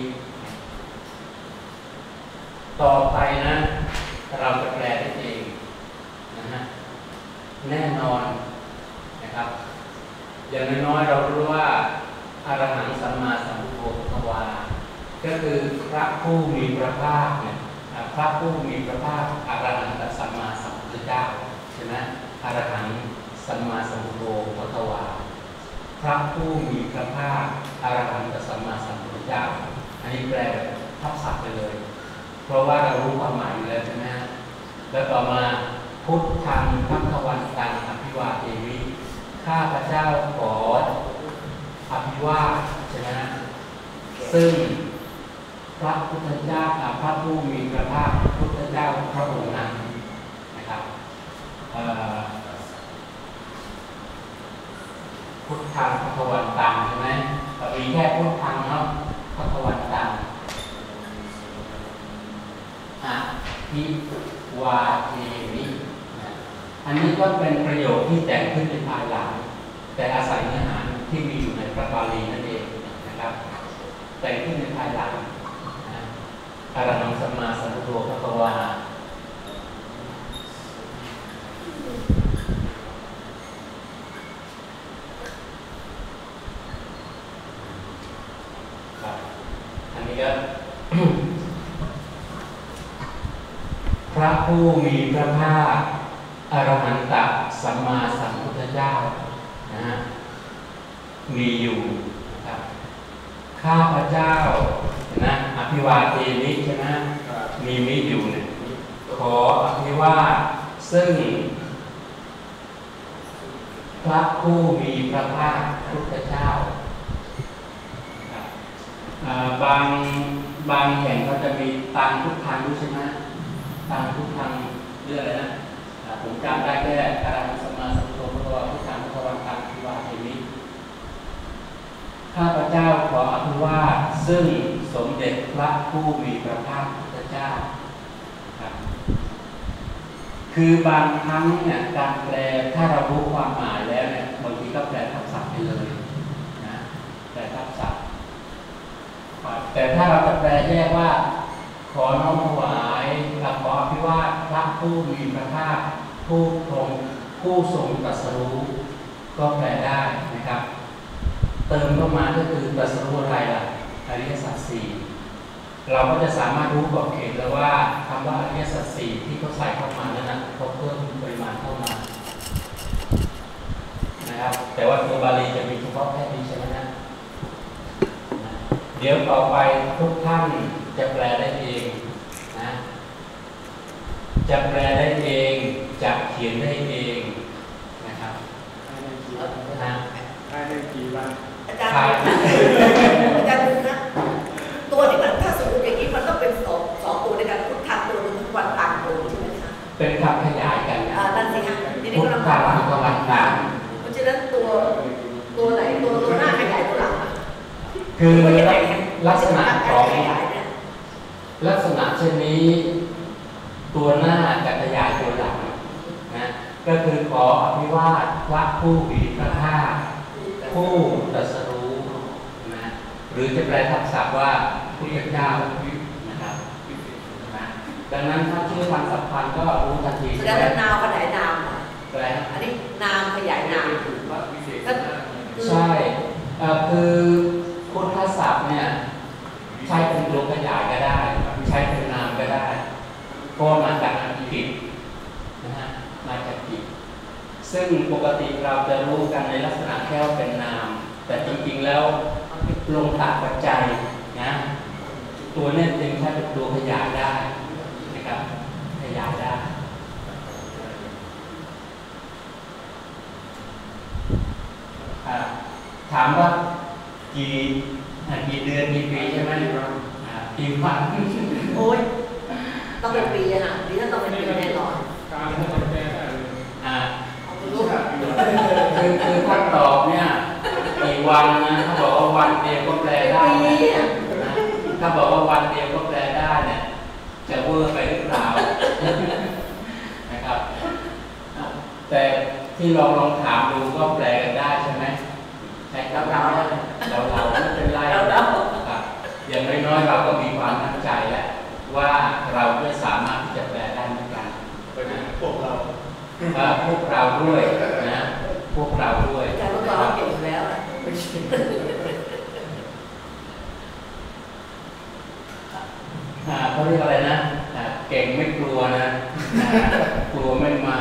ต่อไปนะเราจะแปลได้เองนะฮะแน่นอนนะครับอย่างน้อยๆเรารู้ว่าอะระหังสัมมาสัมพุทโธภัทวาก็คือพระผู้มีพระภาคเนี่ยพระผู้มีพระภาคอรหันตสัมมาสัมพุทธเจ้าใช่ไหมอรหันตสัมมาสัมพุทโธภัทวาพระผู้มีพระภาคอรหันตสัมมาสัมพุทธเจ้าอันนี้แปลแบบทับศัพท์ไปเลยเพราะว่าเรารู้ความหมายอยู่แล้วใช่ไหมแล้วต่อมาพุทธังภัทวันตังอภิวาเทมิข้าพระเจ้าขออภิวาทใช่ไหมซึ่งพระพุทธเจ้าพระผู้มีพระภาคพุทธเจ้าพระองค์นั้นนะครับพุทธังภัทวันตังใช่ไหมมีแค่พุทธังเนาะภัทวันตังอ่ะพิวาเทมิอันนี้ก็เป็นประโยคที่แต่งขึ้นในภายหลังแต่อาศัยเนื้อหาที่มีอยู่ในพระบาลีนั่นเองนะครับแต่งขึ้นในภายหลังอรหังสัมมาสัมพุทโธภควาอันนี้ก็ พระผู้มีพระภาคอรหันตสัมมาสัมพุทธเจ้านะมีอยู่นะครับข้าพเจ้านะอภิวาเทมิใช่ไหมมีมิอยู่เนี่ยขออภิวาทซึ่งพระผู้มีพระภาคพุทธเจ้าบางบางแห่งเขาจะมีตังทุกทางด้วยใช่ไหมตังทุกทางเรื่องอะไรนะผมจำได้แค่อรหังสัมมาสัมพุทโธพระวาพุทธังพระวันตังอภิวาเทมิข้าพเจ้าขออภิวาทซึ่งสมเด็จพระผู้มีพระภาคพุทธเจ้าครับคือบางครั้งเนี่ยการแปลถ้าเรารู้ความหมายแล้วเนี่ยบางทีก็แปลทับศัพท์ไปเลยนะแปลทับศัพท์แต่ถ้าเราจะแปลแยกว่าขอน้อมถวายขออภิวาทพระผู้มีพระภาคผู้ทรงผู้ทรงตรัสรู้ก็แปลได้นะครับเติมเข้ามาก็คือตรัสรู้อะไรล่ะอริยสัจสี่เราก็จะสามารถรู้ขอบเขตแล้วว่าคำว่าอริยสัจสี่ที่เขาใส่เข้ามานั้นนะเขาเพิ่มปริมาณเข้ามานะครับแต่ว่าตัวบาลีจะมีเฉพาะแค่นี้ใช่ไหมนะเดี๋ยวต่อไปทุกท่านจะแปลได้เองนะจะแปลได้เองจะเขียนได้เองนะครับนะให้ได้กี่วันอาจารย์อาจารย์ดูนะตัวนี้มันถ้าสมมติอย่างนี้มันต้องเป็นสองสองตัวในการพุทธังตัวหนึ่งวันต่างตัวใช่ไหมคะเป็นคำขยายกันนะอ่านั่นสิคะทีนี้พุทก็ธัลำบากงพระวันตังเพราะฉะนั้นตัวตัวไหนตัวตัวหน้าขยายตัวหลังคือลักษณะของขยายเนี่ยลักษณะเช่นนี้ตัวหน้าจะขยายตัวหลังนะก็คือขออภิวาทพระผู้มีพระภาคผู้ตรัสรู้นะหรือจะแปลทับศัพท์ว่าพุทธเจ้านะครับนะดังนั้นถ้าชื่อทางสัพพันธ์ก็รู้ทันทีแสดงว่านามขยายนามแปลอันนี้นามขยายนามก็ใช่คือพุทธศัพท์เนี่ยใช้เป็นตัวขยายก็ได้ใช้เป็นนามก็ได้ก็มาจากกิจนะฮะมาจากกิจซึ่งปกติเราจะรู้กันในลักษณะแค่ว่าเป็นนามแต่จริงๆแล้วลงตาปัจจัยนะตัวนี้จึงใช้เป็นตัวขยายได้นะครับขยายได้ถามว่ากี่กี่เดือนกี่ปีใช่ไหมกี่วันโอ้ยต้องเป็นปีนะนี่ถ้าต้องเป็นปีแน่นอนการที่เราแก้ได้เลยอ่าคือคือถ้าตอบเนี่ยกี่วันนะถ้าบอกว่าวันเดียวก็แปลได้นะถ้าบอกว่าวันเดียวก็แปลได้เนี่ยจะเวอร์ไปหรือเปล่านะครับแต่ที่ลองลองถามดูก็แปลกันได้ใช่ไหมใช่ครับเราเราเราไม่เป็นไรครับอย่างน้อยๆเราก็มีความมั่นใจแล้วว่าเราไม่สามารถที่จะแปลได้เหมือนกันนะพวกเราพวกเราด้วยนะพวกเราด้วยแต่เมื่อก่อนเราเก่งอยู่แล้วเขาเรียกอะไรนะเก่งไม่กลัวนะกลัวไม่มา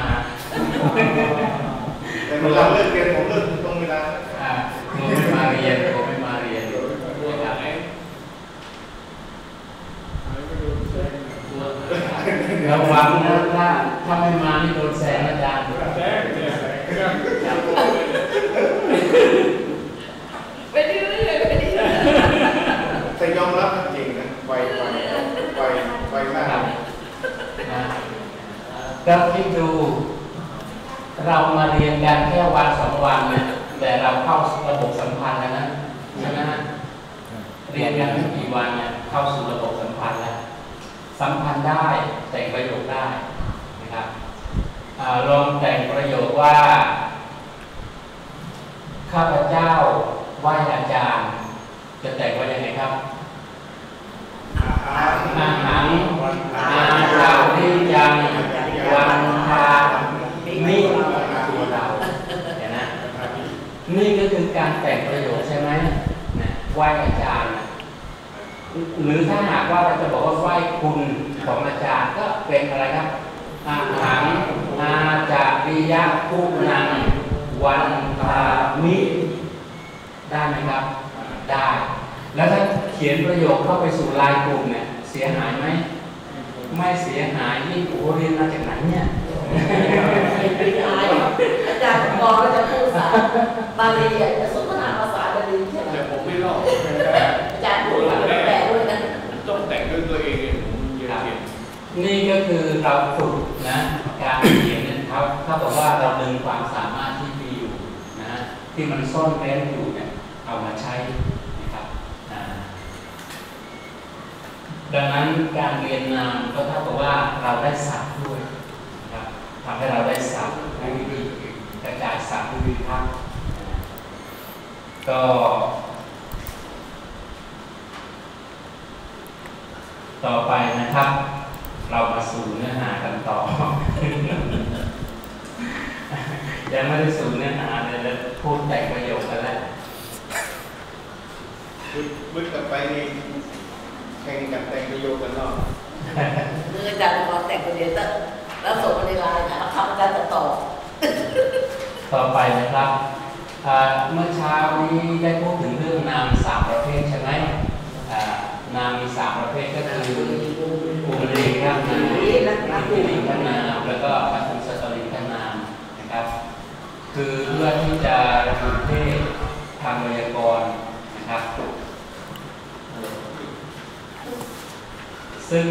แต่เวลาเลิกเรียนผมเลิกตรงเวลากลัวไม่มาเรียนกลัวไม่มาเรียนระวังนะถ้าถ้าไม่มานี่โดนแซงอาจารย์ไปเรื่อยๆไปเรื่อยๆแต่ยอมรับจริงนะไวไวไวไวมากก็คิดดูเรามาเรียนกันแค่วันสองวันเนี่ยแต่เราเข้าระบบสัมพันธ์แล้วนะใช่ไหมฮะเรียนกันไม่กี่วันเนี่ยเข้าสู่ระบบสัมพันธ์แล้วสัมพันธ์ได้แต่งประโยลองแต่งประโยคว่าข้าพเจ้าไหว้อาจารย์จะแต่งว่ายังไงครับอาหารอาจารย์ที่ยังวันทามิตัวเราเห็นนะนี่ก็คือการแต่งประโยคใช่ไหมนะไหว้อาจารย์หรือถ้าหากว่าเราจะบอกว่าไหว้คุณของอาจารย์ก็เป็นอะไรครับอาหารอาจาริยะผู้นังวันทามิได้ไหมครับได้แล้วถ้าเขียนประโยคเข้าไปสู่ไลน์กลุ่มเนี่ยเสียหายไหมไม่เสียหายยิ่งโอ้เรียนมาจากไหนเนี่ยอาจารย์บอกว่าจะพูดภาษาบาลีจะสนทนาภาษาบาลีใช่ไหมแต่ผมไม่รอดอาจารย์พูดแล้วแปลด้วยนะต้องแต่งด้วยตัวเองเนี่ยผมเยอะเขียนนี่ก็คือเราฝึกนะการเขียนเนี่ยเขาเขาบอกว่าเราดึงความสามารถที่มีอยู่นะที่มันซ่อนเร้นอยู่เนี่ยเอามาใช้นะครับดังนั้นการเรียนนามก็เท่ากับว่าเราได้ศัพท์ด้วยนะครับทำให้เราได้ศัพท์ในวิธีกระจายศัพท์ในวิธีภาคก็ต่อไปนะครับเรามาสู่เนื้อหากันต่อ ยังไม่ได้สู่เนื้อหาเลยแล้วพูดแต่งประโยคกันแล้วบึ้ดกลับไปนี่แข่งกันแต่งประโยคกันเนาะคืออาจารย์บอกแต่งคนเดียวแล้วส่งมาในไลน์นะคำอาจารย์จะตอบต่อไปนะครับเมื่อเช้านี้ได้พูดถึงเรื่องนามสามประเภทใช่ไหมนามมีสามประเภทก็คือปุงลิงครับนามปุงลิงนามแล้วก็อัตถุสัตลิงนามนะครับคือเพื่อที่จะระบุเพศทางไวยากรณ์นะครับซึ่ง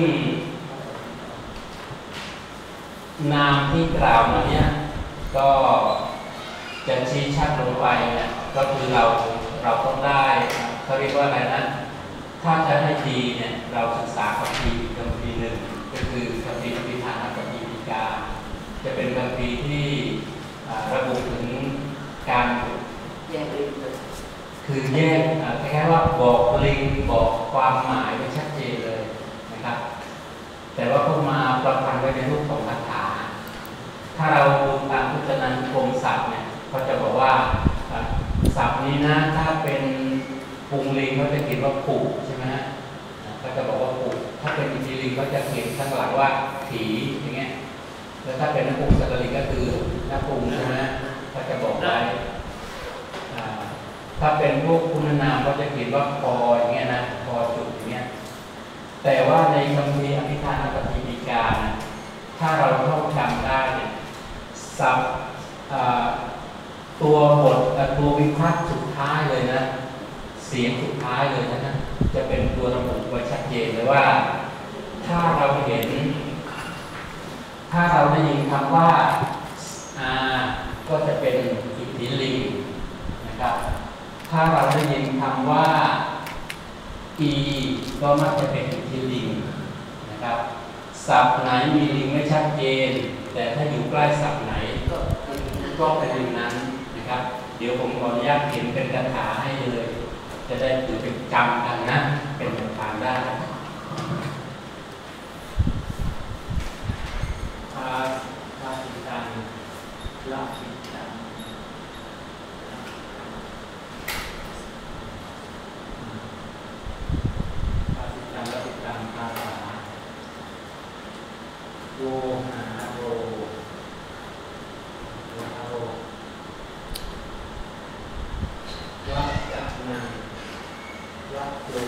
นามที่กล่าวมาเนี้ยก็จะชี้ชัดลงไปเนี่ยก็คือเราเราต้องได้เขาเรียกว่าอะไรนะถ้าจะให้ดีเนี่ยเราศึกษาคัมภีร์คัมภีร์หนึ่งก็คือคัมภีร์อภิธานกัมภีร์ฎีกาจะเป็นคัมภีร์ที่ระบุถึงการแยกลิงคือแยกแค่ว่าบอกลิงบอกความหมายไว้ชัดเจนเลยนะครับแต่ว่าพวกมาประพันธ์ไว้ในรูปของคาถาถ้าเราดูตามพุทธนันท์คมศัพท์เนี่ยเขาจะบอกว่าศัพท์นี้นะถ้าเป็นปุงลิงเขาจะเขียนว่าผูกใช่ไหมฮะเขาจะบอกว่าผูกถ้าเป็นอินทรีลิงเขาจะเขียนข้างหลังว่าถีอย่างเงี้ยแล้วถ้าเป็นนักปุงสัตลิงก็คือนักปุงใช่ไหมเขาจะบอกไว้ถ้าเป็นพวกคุณนามเขาจะเขียนว่าคออย่างเงี้ยนะคอจุดอย่างเงี้ยแต่ว่าในคัมภีร์อภิธานกัมภีร์ฎีกานะถ้าเราท่องจำได้เนี่ยศัพท์ตัวบทตัววิพากษ์สุดท้ายเลยนะเสียงสุดท้ายเลยนะจะเป็นตัวระบุไว้ชัดเจนเลยว่าถ้าเราเห็นถ้าเราได้ยินคำว่าอาก็จะเป็นอิทธิลิงนะครับถ้าเราได้ยินคำว่าอีก็มักจะเป็นอิทธิลิงนะครับศัพท์ไหนมีลิงไม่ชัดเจนแต่ถ้าอยู่ใกล้ศัพท์ไหนก็ก็เป็นลิงนั้นนะครับเดี๋ยวผมขออนุญาตเขียนเป็นคาถาให้เลยจะได้ถือเป็นจำกันนะเป็นบทความได้ภาภาสิตังละสิตังภาสิตังละสิตังภาษาโวหาโรโวหาโรวัจจนังวัตโต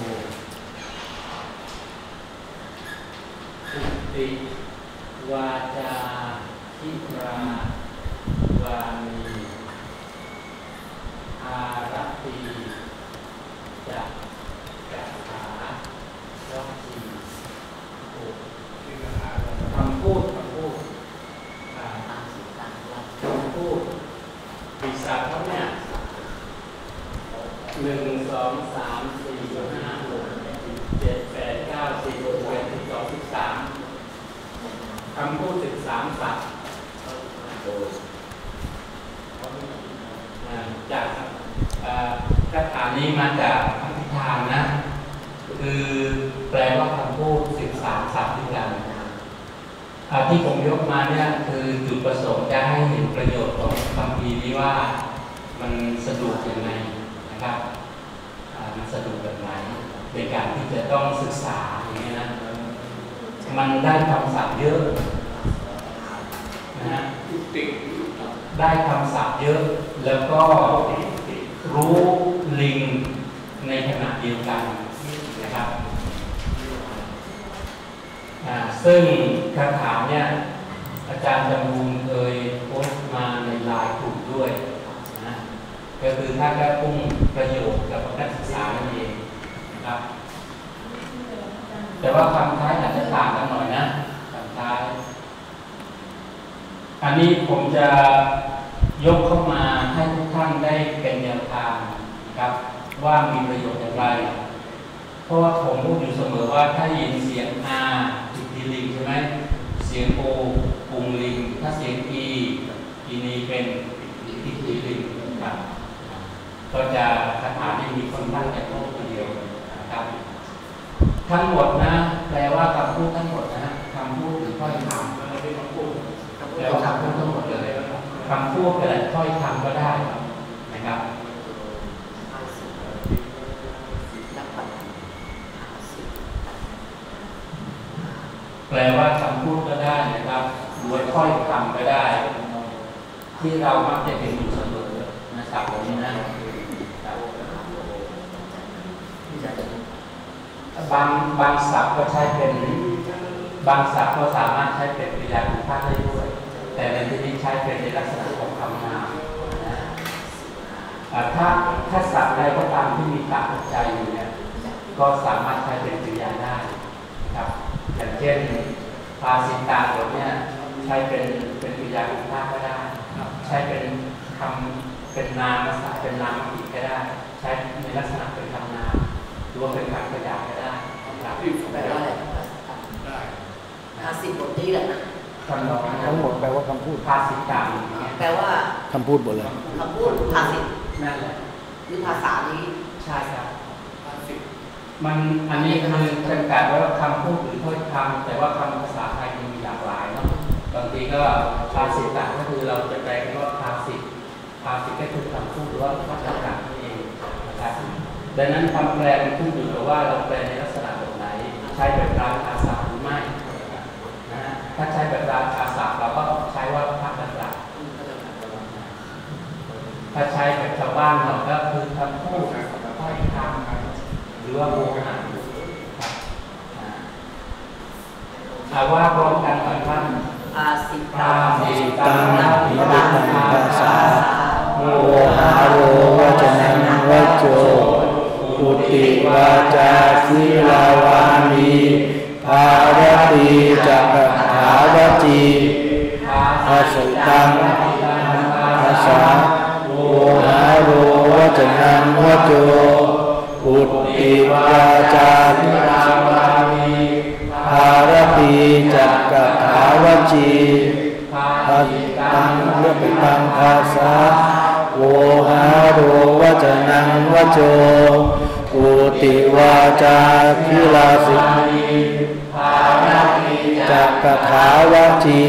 อุติวาจาทิราวานีอารัตติจักจักขาวัจจีโอคำพูดคำพูดคำพูดปีศาจเขาเนี่ยหนึ่งสองสามสี่ห้าหกเจ็ดแปดเก้าสิบสิบเอ็ดสิบสองสิบสามคำพูดสิบสามศัพท์ศัพท์ด้วยกันที่ผมยกมาเนี่ยคือจุดประสงค์จะให้เห็นประโยชน์ของคำพีนี้ว่ามันสะดวกยังไงนะครับมันสะดวกแบบไหนในการที่จะต้องศึกษาอย่างนี้นะมันได้คำศัพท์เยอะนะฮะได้คำศัพท์เยอะแล้วก็รู้ลิงในขณะเดียวกันนะครับซึ่งคำถามเนี่ยอาจารย์จำรูนเคยโพสต์มาในไลน์กลุ่มด้วยนะก็คือถ้าแค่พุ่งประโยชน์กับนักศึกษานั่นเองนะครับแต่ว่าคำท้ายอาจจะต่างกันหน่อยนะคำท้ายอันนี้ผมจะยกเข้ามาให้ทุกท่านได้เป็นแนวทางนะครับว่ามีประโยชน์อย่างไรเพราะว่าผมพูดอยู่เสมอว่าถ้ายินเสียง R ติดดีลิงใช่ไหมเสียง O ปุงลิงถ้าเสียง E อีนีเป็นติดดีลิงครับก็จะคาถาที่มีคนตั้งแต่โลกเดียวนะครับทั้งหมดนะแปลว่าคำพูดทั้งหมดนะคำพูดหรือถ้อยคำแปลว่าคำพูดทั้งหมดเลยคำพูดแต่ถ้อยคำก็ได้นะครับแปลว่าคำพูดก็ได้นะครับหรือถ้อยคำก็ได้ที่เรามักจะเห็นอยู่เสมอนะครับตรงนี้นะบางบางศัพท์ก็ใช้เป็นบางศัพท์ก็สามารถใช้เป็นกริยาคุณภาพได้ด้วยแต่ในที่นี้ใช้เป็นในลักษณะของคำนามถ้าถ้าศัพท์ใดก็ตามที่มีตาปัจจัยอยู่เนี่ยก็สามารถใช้เป็นกริยาได้ครับอย่างเช่นภาษิตาบทเนี่ยใช้เป็นเป็นกริยาคุณภาพก็ได้ใช้เป็นคำเป็นนามภาษาเป็นนามอีกก็ได้ใช้ในลักษณะเป็นคำนามหรือว่าเป็นคำกระดาษก็ได้ครับแปลว่าอะไรได้ภาษิตบทนี้แหละนะทั้งหมดแปลว่าคำพูดภาษิตาแปลว่าคำพูดหมดเลยคำพูดภาษิตนั่นแหละหรือภาษานี้ใช่ครับมันอันนี้คือเป็นการว่าคำพูดหรือถ้อยคำแต่ว่าคำภาษาไทยมันมีหลากหลายเนาะบางทีก็ภาษิตะก็คือเราจะแปลว่าภาษิตภาษิตก็คือคำพูดหรือว่าวัฒนธรรมนั่นเองนะครับดังนั้นคำแปลมันขึ้นอยู่กับว่าเราแปลในลักษณะแบบไหนใช้แบบราชาศัพท์หรือไม่นะถ้าใช้แบบราชาศัพท์เราก็ใช้ว่าพระกษัตริย์ถ้าใช้แบบชาวบ้านเราก็คือคำพูดถ้อยคำหรือว่าโมหะอาว่าพร้อมกันก่อนท่านอาสิตาสิตังนัพิตังภาษาโมหะโรวจนังวโจอุติวาจาสิลาวามีภารตีจักขาวจีอาสิตังภาษาโมหะโรวจนังวโจอุติวาจาสิลาวามีภารตีจักขาวจีภาษิตังเรื่องเป็นตังภาษาโวหาโรวจนังวโจอุติวาจาคิลาสิภารตีจักขาวจี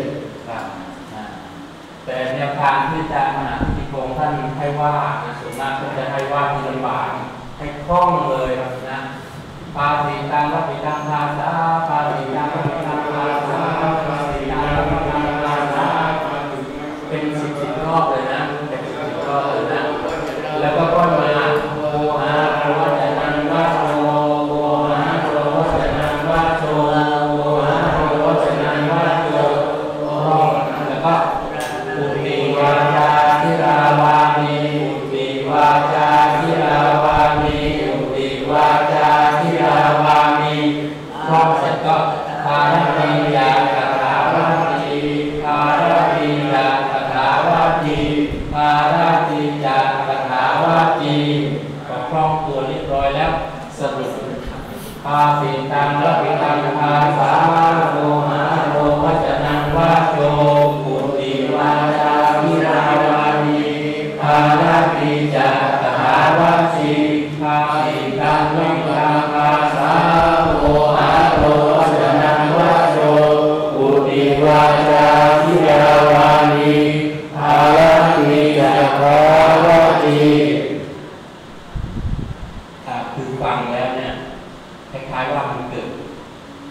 แต่แนวทางที่อาจารย์มหาธิติพงษ์ท่านให้ว่าส่วนมากก็จะให้ว่ามีลำบากให้คล่องเลยนะภาษิตังวัฏตังภาษาภาษิตังวัฏตังภาษาภาษิตังวัฏตังภาษาเป็นสิบสิบรอบเลยนะเป็นสิบสิบรอบเลยนะแล้วก็ก้อนมาโมหะโรวจนังวโจโมหะโรวจนังวโจโมหะโรวจนังวโจแล้วก็อุติวาจาทิราวามีอุติวาจาทิราวามีอุติวาจาทิราวามีครบเสร็จก็ภารตียาคาถาวาตีภารตียาคาถาวาตีภารตียาคาถาวาตีก็คล่องตัวเรียบร้อยแล้วสรุปภาษิตังวัฏตังภาษาโลหะโลวจนังวโจอุติวาจาทิราวามีภารตียาคาถาวาตีภาษิตังวัฏตังภาษาโลหะโลวจนั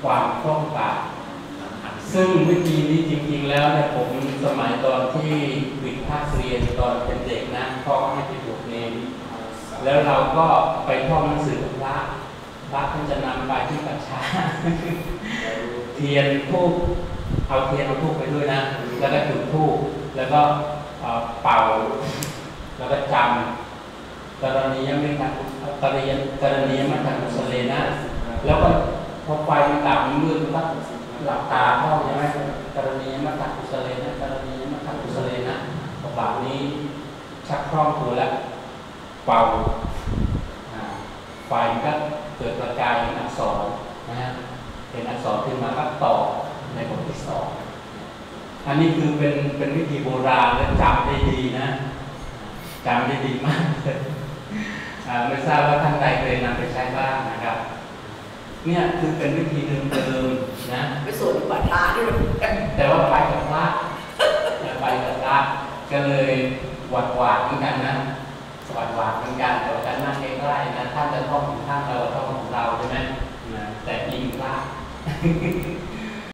ความคล่องปากซึ่งวิธีนี้จริงๆแล้วเนี่ยผมสมัยตอนที่วิทย์ภาคเรียนตอนเป็นเด็กนะพ่อให้ไปบวชเนรแล้วเราก็ไปท่องหนังสือพระพระท่านจะนำไปที่ปัจฉาเทียนธูปเอาเทียนเอาธูปไปด้วยนะแล้วก็จุดธูปแล้วก็เป่าแล้วก็จำกรณียังไม่ทันกรณีกรณียังไม่ทันกุศเลนะแล้วก็พอไฟมันดับมืดก็หลับตาเข้าใช่ไหมกรณียังไม่ทันกุศเลนะกรณียังไม่ทันกุศเลนะแบบนี้ชักคล่องตัวแล้วเป่าไฟก็เกิดประกายเป็นอักษรนะฮะเป็นอักษรขึ้นมาก็ต่อในบทที่สองอันนี้คือเป็นเป็นวิธีโบราณและจำได้ดีนะจำได้ดีมากเลยไม่ทราบว่าท่านใดเคยนำไปใช้บ้างนะครับเนี่ยคือเป็นวิธีเดิมๆนะไปสวดปัฏฐานด้วยแต่ว่าไปกับพระไปกับพระก็เลยหวาดหวาดเหมือนกันนะหวาดหวาดเหมือนกันแต่ว่าท่านนั่งใกล้ๆนะท่านจะท่องของท่านเราท่องของเราใช่ไหมนะแต่อิงพระ